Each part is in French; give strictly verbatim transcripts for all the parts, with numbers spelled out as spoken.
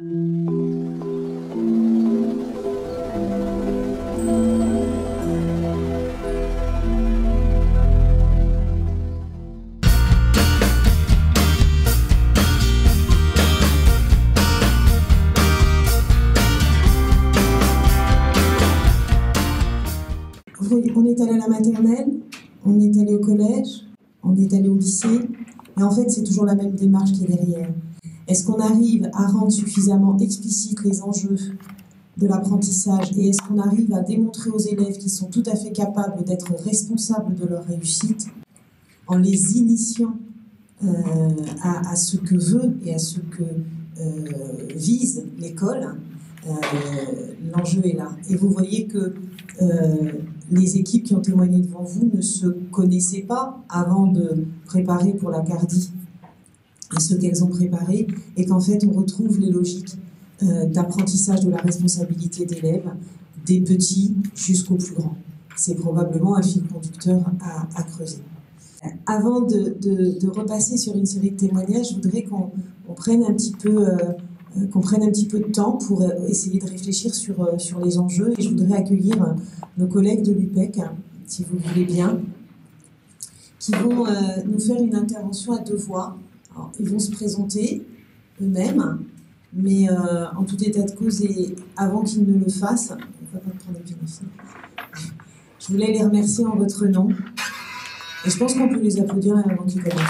On est allé à la maternelle, on est allé au collège, on est allé au lycée, et en fait c'est toujours la même démarche qui est derrière. Est-ce qu'on arrive à rendre suffisamment explicites les enjeux de l'apprentissage et est-ce qu'on arrive à démontrer aux élèves qu'ils sont tout à fait capables d'être responsables de leur réussite en les initiant euh, à, à ce que veut et à ce que euh, vise l'école. euh, L'enjeu est là. Et vous voyez que euh, les équipes qui ont témoigné devant vous ne se connaissaient pas avant de préparer pour la Cardi ce qu'elles ont préparé, et qu'en fait on retrouve les logiques euh, d'apprentissage de la responsabilité d'élèves, des petits jusqu'aux plus grands. C'est probablement un fil conducteur à, à creuser. Avant de, de, de repasser sur une série de témoignages, je voudrais qu'on on prenne un petit peu euh, qu'on prenne un petit peu de temps pour essayer de réfléchir sur, sur les enjeux. Et je voudrais accueillir nos collègues de l'U P E C, si vous voulez bien, qui vont euh, nous faire une intervention à deux voix. Alors, ils vont se présenter eux-mêmes, mais euh, en tout état de cause, et avant qu'ils ne le fassent, on ne va pas prendre les ici. Je voulais les remercier en votre nom, et je pense qu'on peut les applaudir avant qu'ils commencent.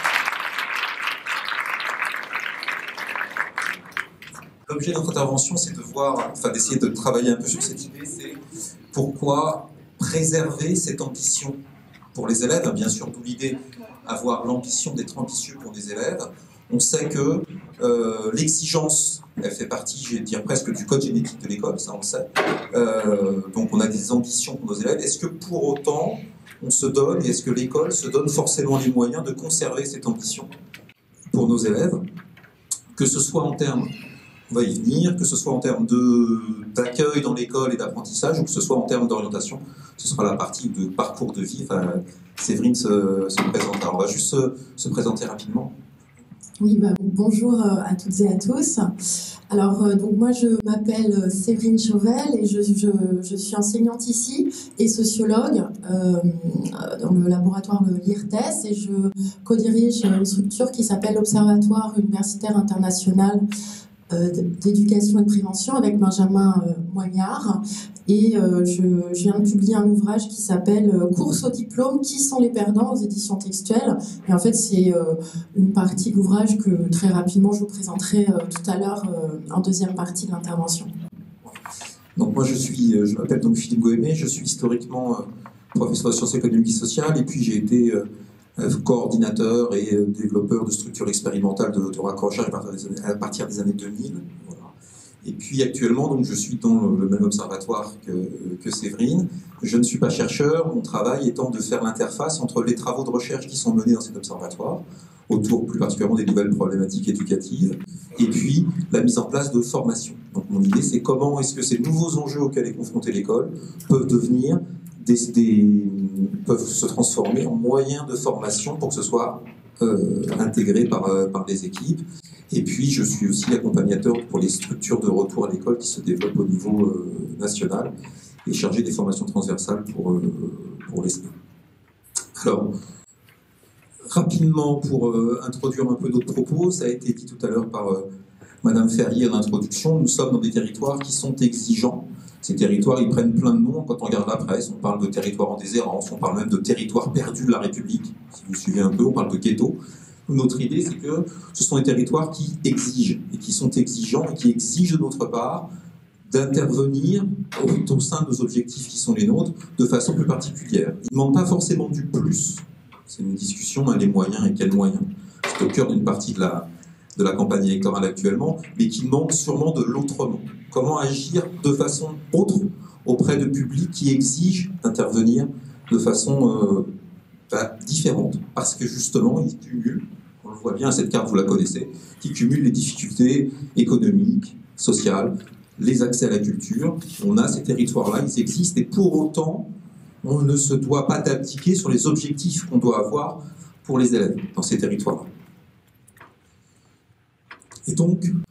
L'objet de notre intervention, c'est de voir, enfin d'essayer de travailler un peu sur cette idée, c'est pourquoi préserver cette ambition pour les élèves, bien sûr, d'où l'idée avoir l'ambition d'être ambitieux pour des élèves. On sait que euh, l'exigence, elle fait partie, je vais dire presque du code génétique de l'école, ça on le sait. Euh, donc on a des ambitions pour nos élèves. Est-ce que pour autant on se donne, et est-ce que l'école se donne forcément les moyens de conserver cette ambition pour nos élèves, que ce soit en termes, on va y venir, que ce soit en termes d'accueil dans l'école et d'apprentissage, ou que ce soit en termes d'orientation. Ce sera la partie de parcours de vie. Enfin, Séverine se, se présentera. On va juste se, se présenter rapidement. Oui, bah, bonjour à toutes et à tous. Alors, euh, donc moi, je m'appelle Séverine Chauvel et je, je, je suis enseignante ici et sociologue euh, dans le laboratoire de l'I R T E S, et je co-dirige une structure qui s'appelle l'Observatoire universitaire international d'éducation et de prévention avec Benjamin euh, Moignard, et euh, je, je viens de publier un ouvrage qui s'appelle euh, Course au diplôme, qui sont les perdants, aux éditions Textuelles. Et en fait c'est euh, une partie de l'ouvrage que très rapidement je vous présenterai euh, tout à l'heure euh, en deuxième partie de l'intervention. Donc moi je suis, je m'appelle donc Philippe Goémé, je suis historiquement euh, professeur de sciences économiques et sociales, et puis j'ai été euh, coordinateur et développeur de structures expérimentales de, de raccrochage à partir des années deux mille. Voilà. Et puis actuellement, donc, je suis dans le même observatoire que, que Séverine. Je ne suis pas chercheur, mon travail étant de faire l'interface entre les travaux de recherche qui sont menés dans cet observatoire, autour plus particulièrement des nouvelles problématiques éducatives, et puis la mise en place de formations. Donc mon idée, c'est comment est-ce que ces nouveaux enjeux auxquels est confrontée l'école peuvent devenir Des, des, peuvent se transformer en moyens de formation pour que ce soit euh, intégré par, euh, par les équipes. Et puis, je suis aussi accompagnateur pour les structures de retour à l'école qui se développent au niveau euh, national et chargé des formations transversales pour, euh, pour l'E S P A. Alors, rapidement, pour euh, introduire un peu d'autres propos, ça a été dit tout à l'heure par euh, Madame Ferrier en introduction, nous sommes dans des territoires qui sont exigeants. Ces territoires, ils prennent plein de noms. Quand on regarde la presse, on parle de territoires en déshérence, on parle même de territoires perdus de la République. Si vous suivez un peu, on parle de ghetto. Notre idée, c'est que ce sont des territoires qui exigent, et qui sont exigeants, et qui exigent de notre part d'intervenir au, au sein de nos objectifs qui sont les nôtres, de façon plus particulière. Il ne manque pas forcément du plus. C'est une discussion, hein, les moyens et quels moyens. C'est au cœur d'une partie de la, de la campagne électorale actuellement, mais qui manque sûrement de l'autrement. Comment agir de façon autre auprès de publics qui exigent d'intervenir de façon euh, bah, différente, parce que justement, ils cumulent, on le voit bien, cette carte, vous la connaissez, qui cumulent les difficultés économiques, sociales, les accès à la culture. On a ces territoires-là, ils existent, et pour autant, on ne se doit pas d'abdiquer sur les objectifs qu'on doit avoir pour les élèves dans ces territoires-là. Et donc,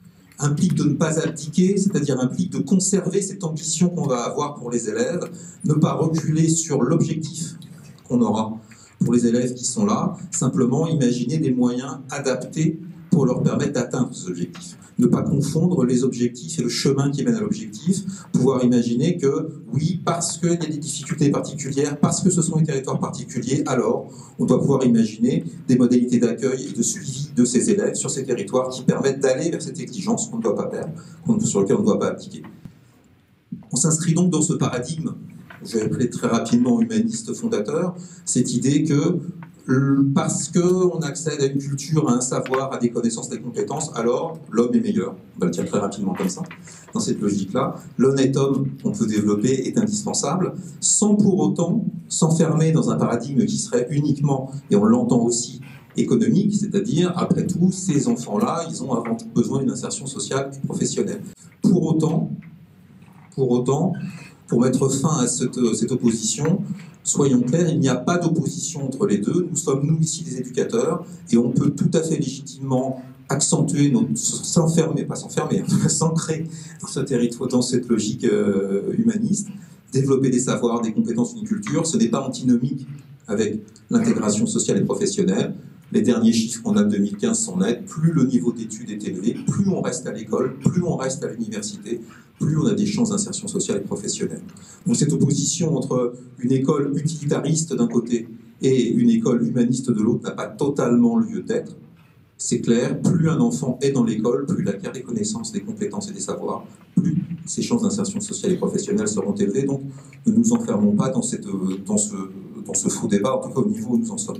implique de ne pas abdiquer, c'est-à-dire implique de conserver cette ambition qu'on va avoir pour les élèves, ne pas reculer sur l'objectif qu'on aura pour les élèves qui sont là, simplement imaginer des moyens adaptés pour leur permettre d'atteindre ces objectifs. Ne pas confondre les objectifs et le chemin qui mène à l'objectif, pouvoir imaginer que, oui, parce qu'il y a des difficultés particulières, parce que ce sont des territoires particuliers, alors on doit pouvoir imaginer des modalités d'accueil et de suivi de ces élèves sur ces territoires qui permettent d'aller vers cette exigence qu'on ne doit pas perdre, sur laquelle on ne doit pas abdiquer. On s'inscrit donc dans ce paradigme, je vais appeler très rapidement humaniste fondateur, cette idée que parce qu'on accède à une culture, à un savoir, à des connaissances, des compétences, alors l'homme est meilleur. On va le dire très rapidement comme ça, dans cette logique-là. L'honnête homme qu'on peut développer est indispensable, sans pour autant s'enfermer dans un paradigme qui serait uniquement, et on l'entend aussi, économique, c'est-à-dire, après tout, ces enfants-là, ils ont avant tout besoin d'une insertion sociale et professionnelle. Pour autant, pour autant, pour mettre fin à cette, cette opposition, soyons clairs, il n'y a pas d'opposition entre les deux. Nous sommes, nous, ici, des éducateurs, et on peut tout à fait légitimement accentuer, notre, s'enfermer, pas s'enfermer, s'ancrer dans ce territoire, dans cette logique euh, humaniste, développer des savoirs, des compétences, une culture. Ce n'est pas antinomique avec l'intégration sociale et professionnelle. Les derniers chiffres qu'on a de deux mille quinze sont nets. Plus le niveau d'études est élevé, plus on reste à l'école, plus on reste à l'université, plus on a des chances d'insertion sociale et professionnelle. Donc cette opposition entre une école utilitariste d'un côté et une école humaniste de l'autre n'a pas totalement lieu d'être. C'est clair, plus un enfant est dans l'école, plus il acquiert des connaissances, des compétences et des savoirs, plus ses chances d'insertion sociale et professionnelle seront élevées. Donc ne nous enfermons pas dans, cette, dans, ce, dans ce faux débat, en tout cas au niveau où nous en sommes.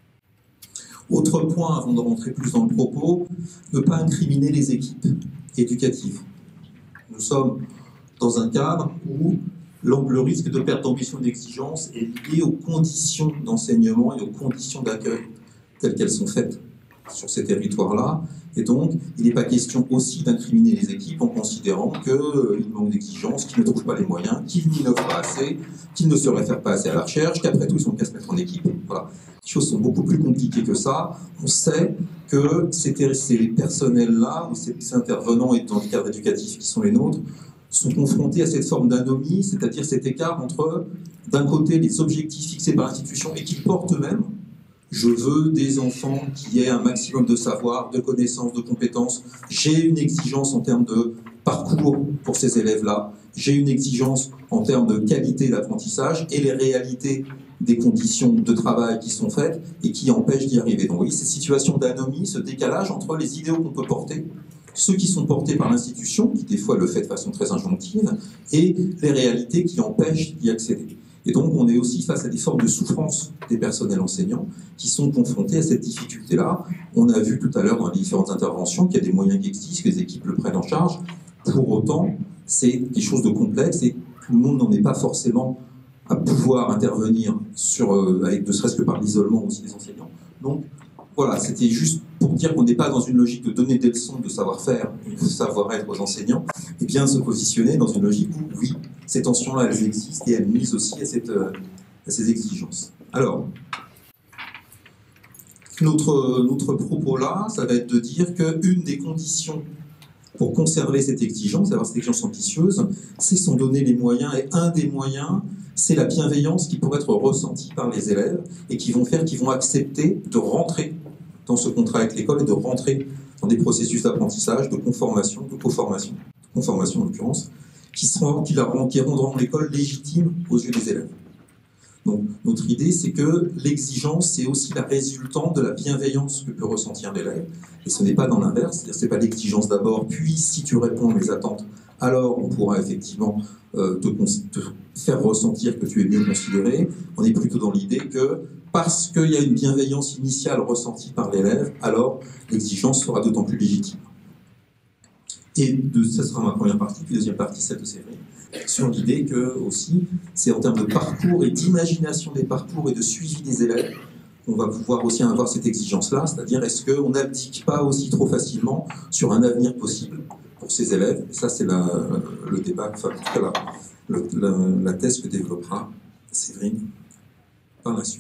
Autre point, avant de rentrer plus dans le propos, ne pas incriminer les équipes éducatives. Nous sommes dans un cadre où le risque de perte d'ambition et d'exigence est lié aux conditions d'enseignement et aux conditions d'accueil telles qu'elles sont faites sur ces territoires-là. Et donc, il n'est pas question aussi d'incriminer les équipes en considérant qu'ils manquent d'exigence, qu'ils ne trouvent pas les moyens, qu'ils n'innovent pas assez, qu'ils ne se réfèrent pas assez à la recherche, qu'après tout, ils sont qu'à se mettre en équipe. Voilà. Les choses sont beaucoup plus compliquées que ça. On sait que ces, ces personnels-là, ou ces, ces intervenants dans les cadres éducatifs qui sont les nôtres, sont confrontés à cette forme d'anomie, c'est-à-dire cet écart entre, d'un côté, les objectifs fixés par l'institution et qu'ils portent eux-mêmes. Je veux des enfants qui aient un maximum de savoir, de connaissances, de compétences. J'ai une exigence en termes de parcours pour ces élèves-là. J'ai une exigence en termes de qualité d'apprentissage et les réalités des conditions de travail qui sont faites et qui empêchent d'y arriver. Donc oui, cette situation d'anomie, ce décalage entre les idéaux qu'on peut porter, ceux qui sont portés par l'institution, qui des fois le fait de façon très injonctive, et les réalités qui empêchent d'y accéder. Et donc, on est aussi face à des formes de souffrance des personnels enseignants qui sont confrontés à cette difficulté-là. On a vu tout à l'heure dans les différentes interventions qu'il y a des moyens qui existent, que les équipes le prennent en charge. Pour autant, c'est des choses de complexes et tout le monde n'en est pas forcément à pouvoir intervenir sur, euh, avec ne serait-ce que par l'isolement aussi des enseignants. Donc, voilà, c'était juste pour dire qu'on n'est pas dans une logique de donner des leçons de savoir-faire et de savoir-être aux enseignants, et bien se positionner dans une logique où, oui, ces tensions-là, elles existent et elles nuisent aussi à, cette, à ces exigences. Alors, notre, notre propos là, ça va être de dire qu'une des conditions pour conserver cette exigence, avoir cette exigence ambitieuse, c'est s'en donner les moyens, et un des moyens, c'est la bienveillance qui pourrait être ressentie par les élèves et qui vont faire, qui vont accepter de rentrer dans ce contrat avec l'école et de rentrer dans des processus d'apprentissage, de conformation, de co-formation, de conformation en l'occurrence, qui, seront, qui, la, qui rendront l'école légitime aux yeux des élèves. Donc, notre idée, c'est que l'exigence, c'est aussi la résultante de la bienveillance que peut ressentir l'élève. Et ce n'est pas dans l'inverse, c'est-à-dire c'est pas l'exigence d'abord, puis si tu réponds à mes attentes, alors on pourra effectivement euh, te, te faire ressentir que tu es bien considéré. On est plutôt dans l'idée que parce qu'il y a une bienveillance initiale ressentie par l'élève, alors l'exigence sera d'autant plus légitime. Et de, ça sera ma première partie, puis deuxième partie, celle de Séverine, sur l'idée que aussi, c'est en termes de parcours et d'imagination des parcours et de suivi des élèves qu'on va pouvoir aussi avoir cette exigence-là, c'est-à-dire est-ce qu'on n'abdique pas aussi trop facilement sur un avenir possible pour ces élèves. Et ça, c'est la, le débat, enfin, en tout cas, la, la, la thèse que développera Séverine par la suite.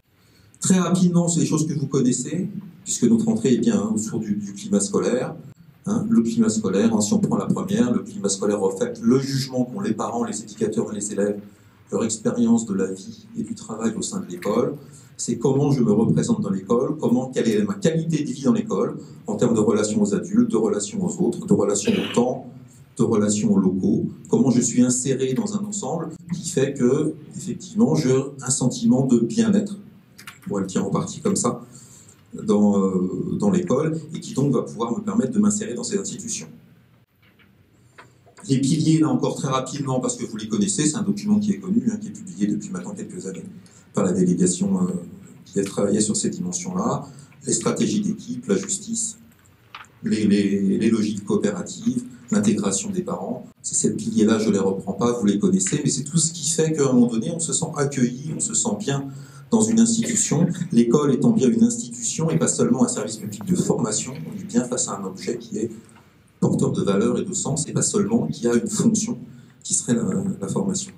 Très rapidement, c'est des choses que vous connaissez, puisque notre entrée est bien autour du, du climat scolaire. Hein, le climat scolaire, hein, si on prend la première, le climat scolaire reflète le jugement qu'ont les parents, les éducateurs et les élèves, leur expérience de la vie et du travail au sein de l'école. C'est comment je me représente dans l'école, comment, quelle est ma qualité de vie dans l'école, en termes de relations aux adultes, de relations aux autres, de relations au temps, de relations aux locaux, comment je suis inséré dans un ensemble qui fait que, effectivement, j'ai un sentiment de bien-être, on va le dire en partie comme ça, dans, euh, dans l'école, et qui donc va pouvoir me permettre de m'insérer dans ces institutions. Les piliers, là encore très rapidement, parce que vous les connaissez, c'est un document qui est connu, hein, qui est publié depuis maintenant quelques années par la délégation euh, qui a travaillé sur ces dimensions-là, les stratégies d'équipe, la justice, les, les, les logiques coopératives, l'intégration des parents. C'est ces piliers-là, je ne les reprends pas, vous les connaissez, mais c'est tout ce qui fait qu'à un moment donné, on se sent accueilli, on se sent bien dans une institution, l'école étant bien une institution et pas seulement un service public de formation, on est bien face à un objet qui est porteur de valeur et de sens, et pas seulement qui a une fonction qui serait la, la formation.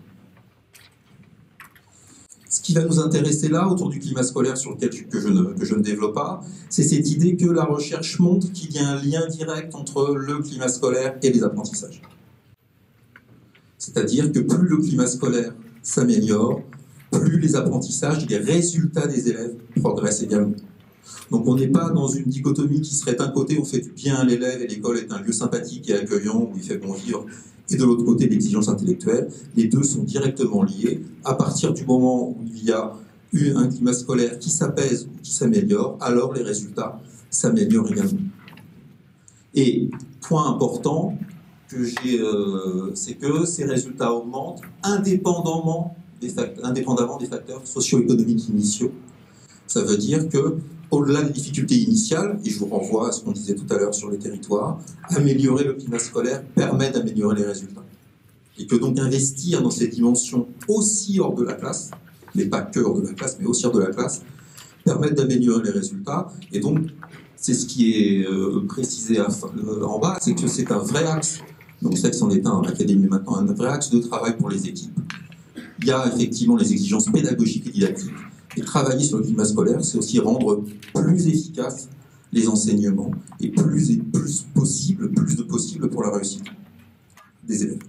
Ce qui va nous intéresser là, autour du climat scolaire sur lequel je, que, je ne, que je ne développe pas, c'est cette idée que la recherche montre qu'il y a un lien direct entre le climat scolaire et les apprentissages. C'est-à-dire que plus le climat scolaire s'améliore, plus les apprentissages et les résultats des élèves progressent également. Donc on n'est pas dans une dichotomie qui serait d'un côté on fait du bien à l'élève et l'école est un lieu sympathique et accueillant où il fait bon vivre, et de l'autre côté l'exigence intellectuelle. Les deux sont directement liés. À partir du moment où il y a eu un climat scolaire qui s'apaise ou qui s'améliore, alors les résultats s'améliorent également. Et point important, que j'ai, euh, c'est que ces résultats augmentent indépendamment des facteurs, indépendamment des facteurs socio-économiques initiaux. Ça veut dire que, au-delà des difficultés initiales, et je vous renvoie à ce qu'on disait tout à l'heure sur les territoires, améliorer le climat scolaire permet d'améliorer les résultats. Et que donc investir dans ces dimensions aussi hors de la classe, mais pas que hors de la classe, mais aussi hors de la classe, permet d'améliorer les résultats. Et donc, c'est ce qui est euh, précisé à, euh, en bas, c'est que c'est un vrai axe. Donc, c'est que c'en est un en académie maintenant, un vrai axe de travail pour les équipes. Il y a effectivement les exigences pédagogiques et didactiques. Et travailler sur le climat scolaire, c'est aussi rendre plus efficaces les enseignements et plus et plus possible, plus de possible pour la réussite des élèves.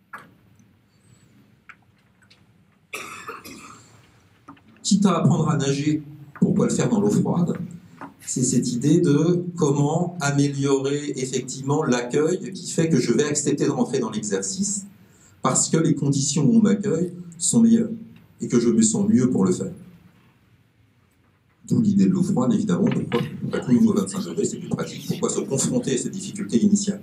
Quitte à apprendre à nager, pourquoi le faire dans l'eau froide? C'est cette idée de comment améliorer effectivement l'accueil qui fait que je vais accepter de rentrer dans l'exercice parce que les conditions où on m'accueille sont meilleures et que je me sens mieux pour le faire. D'où l'idée de l'eau froide, évidemment. Pourquoi la clim au vingt-cinq degrés, c'est plus pratique. Pourquoi se confronter à ces difficultés initiales?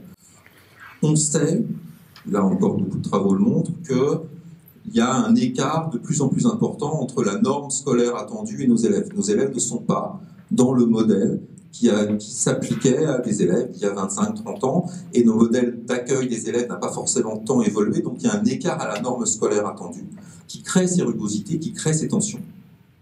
On sait, là encore beaucoup de travaux le montrent, qu'il y a un écart de plus en plus important entre la norme scolaire attendue et nos élèves. Nos élèves ne sont pas dans le modèle qui, qui s'appliquait à des élèves il y a vingt-cinq trente ans, et nos modèles d'accueil des élèves n'ont pas forcément tant évolué, donc il y a un écart à la norme scolaire attendue qui crée ces rugosités, qui crée ces tensions. D'accord ?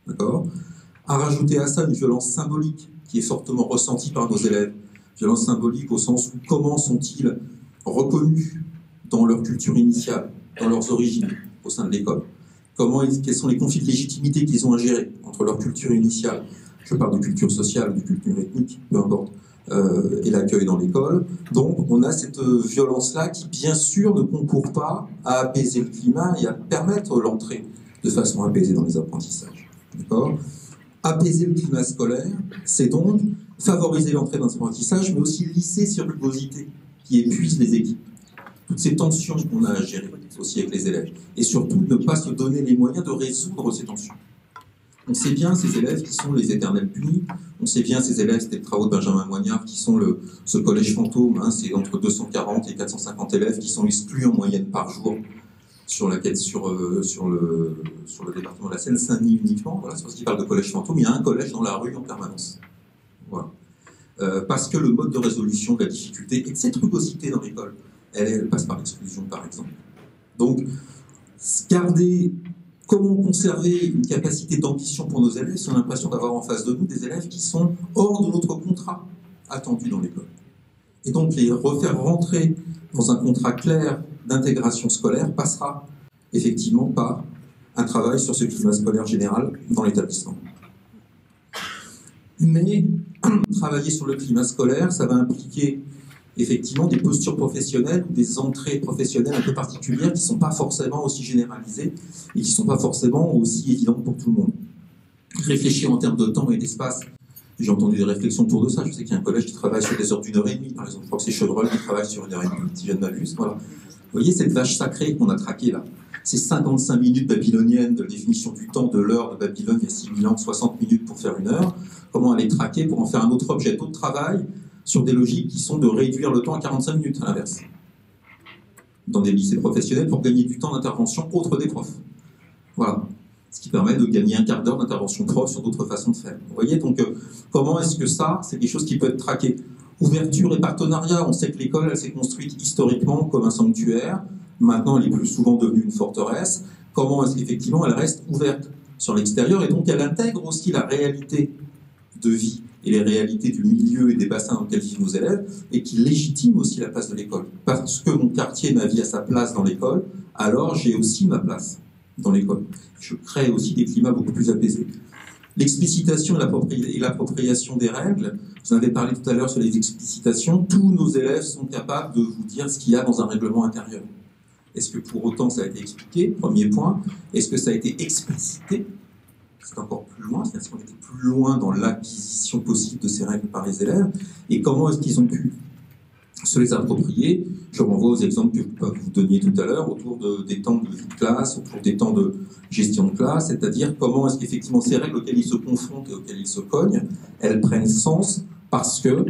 À rajouter à ça une violence symbolique qui est fortement ressentie par nos élèves. Violence symbolique au sens où comment sont-ils reconnus dans leur culture initiale, dans leurs origines au sein de l'école? Comment, quels sont les conflits de légitimité qu'ils ont à gérer entre leur culture initiale, je parle de culture sociale, de culture ethnique, peu importe, euh, et l'accueil dans l'école. Donc on a cette violence-là qui bien sûr ne concourt pas à apaiser le climat et à permettre l'entrée de façon apaisée dans les apprentissages. D'accord ? Apaiser le climat scolaire, c'est donc favoriser l'entrée dans l'apprentissage, mais aussi lisser ces rugosités qui épuisent les équipes. Toutes ces tensions qu'on a à gérer aussi avec les élèves. Et surtout, ne pas se donner les moyens de résoudre ces tensions. On sait bien ces élèves qui sont les éternels punis. On sait bien ces élèves, c'était le travaux de Benjamin Moignard, qui sont le, ce collège fantôme. Hein, c'est entre deux cent quarante et quatre cent cinquante élèves qui sont exclus en moyenne par jour sur, la, sur, euh, sur, le, sur le département de la Seine-Saint-Denis uniquement. Voilà, c'est parce qu'il parle de collège fantôme. Il y a un collège dans la rue en permanence. Voilà. Euh, parce que le mode de résolution de la difficulté et de cette rugosité dans l'école, elle, elle passe par l'exclusion, par exemple. Donc, garder, comment conserver une capacité d'ambition pour nos élèves si on a l'impression d'avoir en face de nous des élèves qui sont hors de notre contrat attendu dans l'école. Et donc, les refaire rentrer dans un contrat clair d'intégration scolaire passera effectivement par un travail sur ce climat scolaire général dans l'établissement. Mais travailler sur le climat scolaire, ça va impliquer effectivement des postures professionnelles ou des entrées professionnelles un peu particulières qui ne sont pas forcément aussi généralisées et qui ne sont pas forcément aussi évidentes pour tout le monde. Réfléchir en termes de temps et d'espace. J'ai entendu des réflexions autour de ça. Je sais qu'il y a un collège qui travaille sur des heures d'une heure et demie, par exemple. Je crois que c'est Chevreul qui travaille sur une heure et demie, si je ne m'abuse. Voilà. Vous voyez cette vache sacrée qu'on a traquée là. Ces cinquante-cinq minutes babyloniennes de la définition du temps de l'heure de Babylone il y a six mille ans, soixante minutes pour faire une heure. Comment elle est traquée pour en faire un autre objet d'autre travail sur des logiques qui sont de réduire le temps à quarante-cinq minutes, à l'inverse. Dans des lycées professionnels pour gagner du temps d'intervention autre des profs. Voilà. Ce qui permet de gagner un quart d'heure d'intervention prof sur d'autres façons de faire. Vous voyez, donc, euh, comment est-ce que ça, c'est quelque chose qui peut être traqué? Ouverture et partenariat, on sait que l'école, elle s'est construite historiquement comme un sanctuaire. Maintenant, elle est plus souvent devenue une forteresse. Comment est-ce qu'effectivement, elle reste ouverte sur l'extérieur et donc elle intègre aussi la réalité de vie et les réalités du milieu et des bassins dans lesquels vivent nos élèves et qui légitime aussi la place de l'école. Parce que mon quartier, ma vie a sa place dans l'école, alors j'ai aussi ma place dans l'école. Je crée aussi des climats beaucoup plus apaisés. L'explicitation et l'appropriation des règles, vous en avez parlé tout à l'heure sur les explicitations, tous nos élèves sont capables de vous dire ce qu'il y a dans un règlement intérieur. Est-ce que pour autant ça a été expliqué? Premier point. Est-ce que ça a été explicité? C'est encore plus loin, c'est-à-dire qu'on était plus loin dans l'acquisition possible de ces règles par les élèves. Et comment est-ce qu'ils ont pu se les approprier? Je renvoie aux exemples que vous donniez tout à l'heure autour de, des temps de vie de classe, autour des temps de gestion de classe, c'est-à-dire comment est-ce qu'effectivement ces règles auxquelles ils se confrontent et auxquelles ils se cognent, elles prennent sens parce que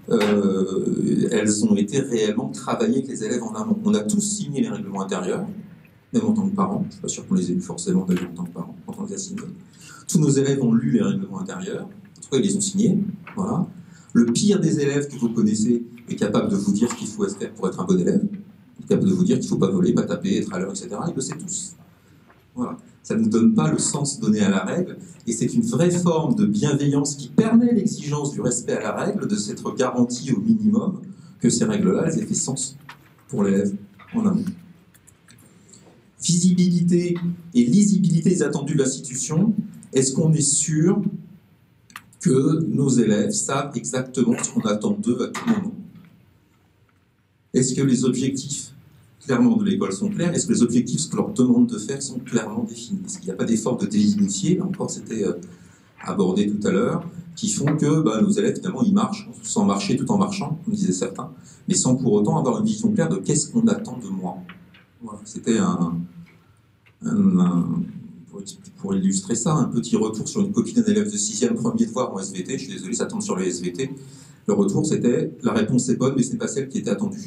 euh, elles ont été réellement travaillées avec les élèves en amont. On a tous signé les règlements intérieurs, même en tant que parents. Je ne suis pas sûr qu'on les ait lus forcément d'ailleurs en tant que parents, quand on les a signés. Tous nos élèves ont lu les règlements intérieurs, en tout cas ils les ont signés. Voilà. Le pire des élèves que vous connaissez est capable de vous dire ce qu'il faut faire pour être un bon élève, est capable de vous dire qu'il ne faut pas voler, pas taper, être à l'heure, et cetera. Ils le savent tous. Voilà. Ça ne donne pas le sens donné à la règle, et c'est une vraie forme de bienveillance qui permet l'exigence du respect à la règle, de s'être garantie au minimum que ces règles-là, elles aient fait sens pour l'élève en amont. Visibilité et lisibilité des attendus de l'institution. Est-ce qu'on est sûr que nos élèves savent exactement ce qu'on attend d'eux à tout moment? Est-ce que les objectifs clairement de l'école sont clairs? Est-ce que les objectifs, ce que leur demande de faire, sont clairement définis? Est-ce qu'il n'y a pas d'efforts de désinitier, là encore c'était euh, abordé tout à l'heure, qui font que bah, nos élèves finalement ils marchent, sans marcher tout en marchant, comme disaient certains, mais sans pour autant avoir une vision claire de qu'est-ce qu'on attend de moi. Voilà, c'était un, un, un pour, pour illustrer ça, un petit retour sur une copie d'un élève de sixième premier devoir en S V T. Je suis désolé, ça tombe sur le S V T. Le retour c'était la réponse est bonne, mais ce n'est pas celle qui était attendue.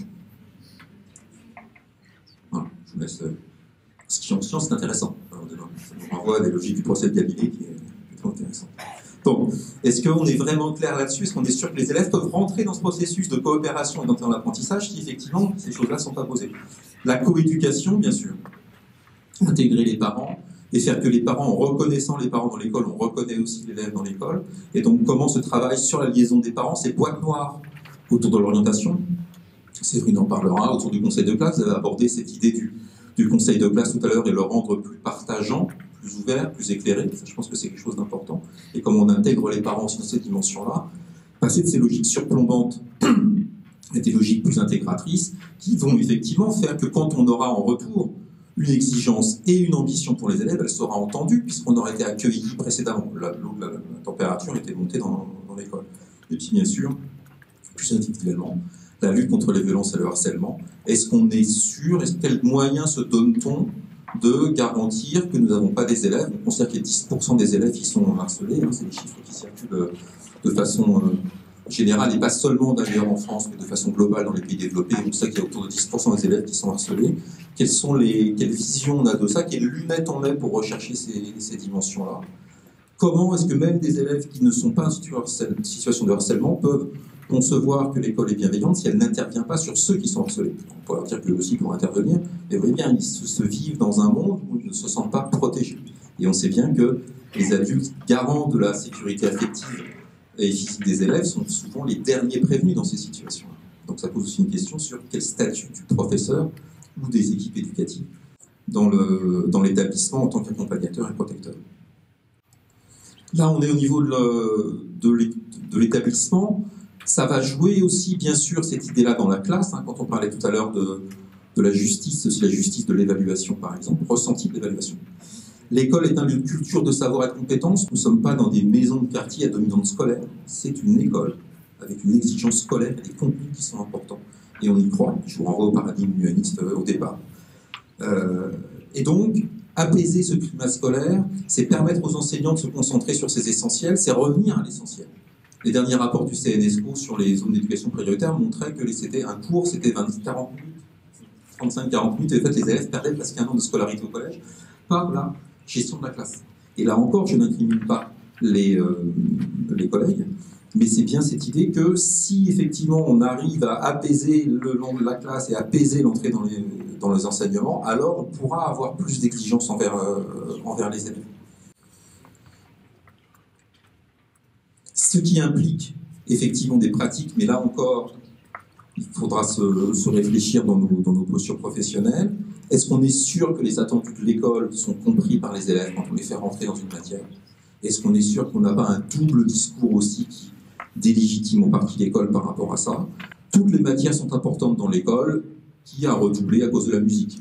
Voilà, je vous laisse. Ce qui en science, c'est intéressant. Ça nous renvoie à des logiques du procès de Galilée qui est plutôt intéressant. Donc, est-ce qu'on est vraiment clair là-dessus? Est-ce qu'on est sûr que les élèves peuvent rentrer dans ce processus de coopération et d'entrer dans l'apprentissage si effectivement ces choses-là ne sont pas posées? La coéducation, bien sûr. Intégrer les parents et faire que les parents, en reconnaissant les parents dans l'école, on reconnaît aussi l'élève dans l'école. Et donc, comment se travaille sur la liaison des parents? C'est boîte noire autour de l'orientation. Séverine en parlera. Autour du conseil de classe, vous avez abordé cette idée du, du conseil de classe tout à l'heure et le rendre plus partageant, plus ouvert, plus éclairé. Ça, je pense que c'est quelque chose d'important. Et comment on intègre les parents aussi dans cette dimension-là. Passer de ces logiques surplombantes à des logiques plus intégratrices qui vont effectivement faire que quand on aura en retour une exigence et une ambition pour les élèves, elle sera entendue puisqu'on aura été accueilli précédemment. La, la, la, la température était montée dans, dans l'école. Et puis bien sûr, plus individuellement, la lutte contre les violences et le harcèlement. Est-ce qu'on est sûr, est-ce quels moyens se donne-t-on de garantir que nous n'avons pas des élèves? On considère qu'il y a dix pour cent des élèves qui sont harcelés, hein, c'est des chiffres qui circulent de façon euh, générale, et pas seulement d'ailleurs en France, mais de façon globale dans les pays développés. On sait qu'il y a autour de dix pour cent des élèves qui sont harcelés. Quelles sont les, quelles visions on a de ça? Quelles lunettes on met pour rechercher ces, ces dimensions-là? Comment est-ce que même des élèves qui ne sont pas en situation de harcèlement peuvent concevoir que l'école est bienveillante si elle n'intervient pas sur ceux qui sont harcelés? On pourrait dire que aussi pour intervenir, mais vous voyez bien, ils se, se vivent dans un monde où ils ne se sentent pas protégés. Et on sait bien que les adultes garants de la sécurité affective et physique des élèves sont souvent les derniers prévenus dans ces situations. Donc ça pose aussi une question sur quel statut du professeur ou des équipes éducatives dans, le, dans l'établissement en tant qu'accompagnateur et protecteur. Là, on est au niveau de, le, de l'établissement. Ça va jouer aussi, bien sûr, cette idée-là dans la classe, hein, quand on parlait tout à l'heure de, de la justice, c'est aussi la justice de l'évaluation, par exemple, ressenti de l'évaluation. L'école est un lieu de culture, de savoir et de compétences. Nous ne sommes pas dans des maisons de quartier à dominante scolaire. C'est une école avec une exigence scolaire et des contenus qui sont importants. Et on y croit. Je vous renvoie au paradigme humaniste euh, au départ. Euh, et donc, apaiser ce climat scolaire, c'est permettre aux enseignants de se concentrer sur ces essentiels, c'est revenir à l'essentiel. Les derniers rapports du C N S C O sur les zones d'éducation prioritaire montraient que c'était un cours, c'était vingt à quarante minutes, trente-cinq à quarante minutes, et en fait, les élèves perdaient presque un an de scolarité au collège par la gestion de la classe. Et là encore, je n'incrimine pas les, euh, les collègues, mais c'est bien cette idée que si effectivement on arrive à apaiser le long de la classe et à apaiser l'entrée dans les, dans les enseignements, alors on pourra avoir plus d'exigences envers, euh, envers les élèves. Ce qui implique effectivement des pratiques, mais là encore, il faudra se, se réfléchir dans nos, dans nos postures professionnelles. Est-ce qu'on est sûr que les attendus de l'école sont compris par les élèves quand on les fait rentrer dans une matière? Est-ce qu'on est sûr qu'on n'a pas un double discours aussi qui délégitime en partie l'école par rapport à ça? Toutes les matières sont importantes dans l'école, qui a redoublé à cause de la musique.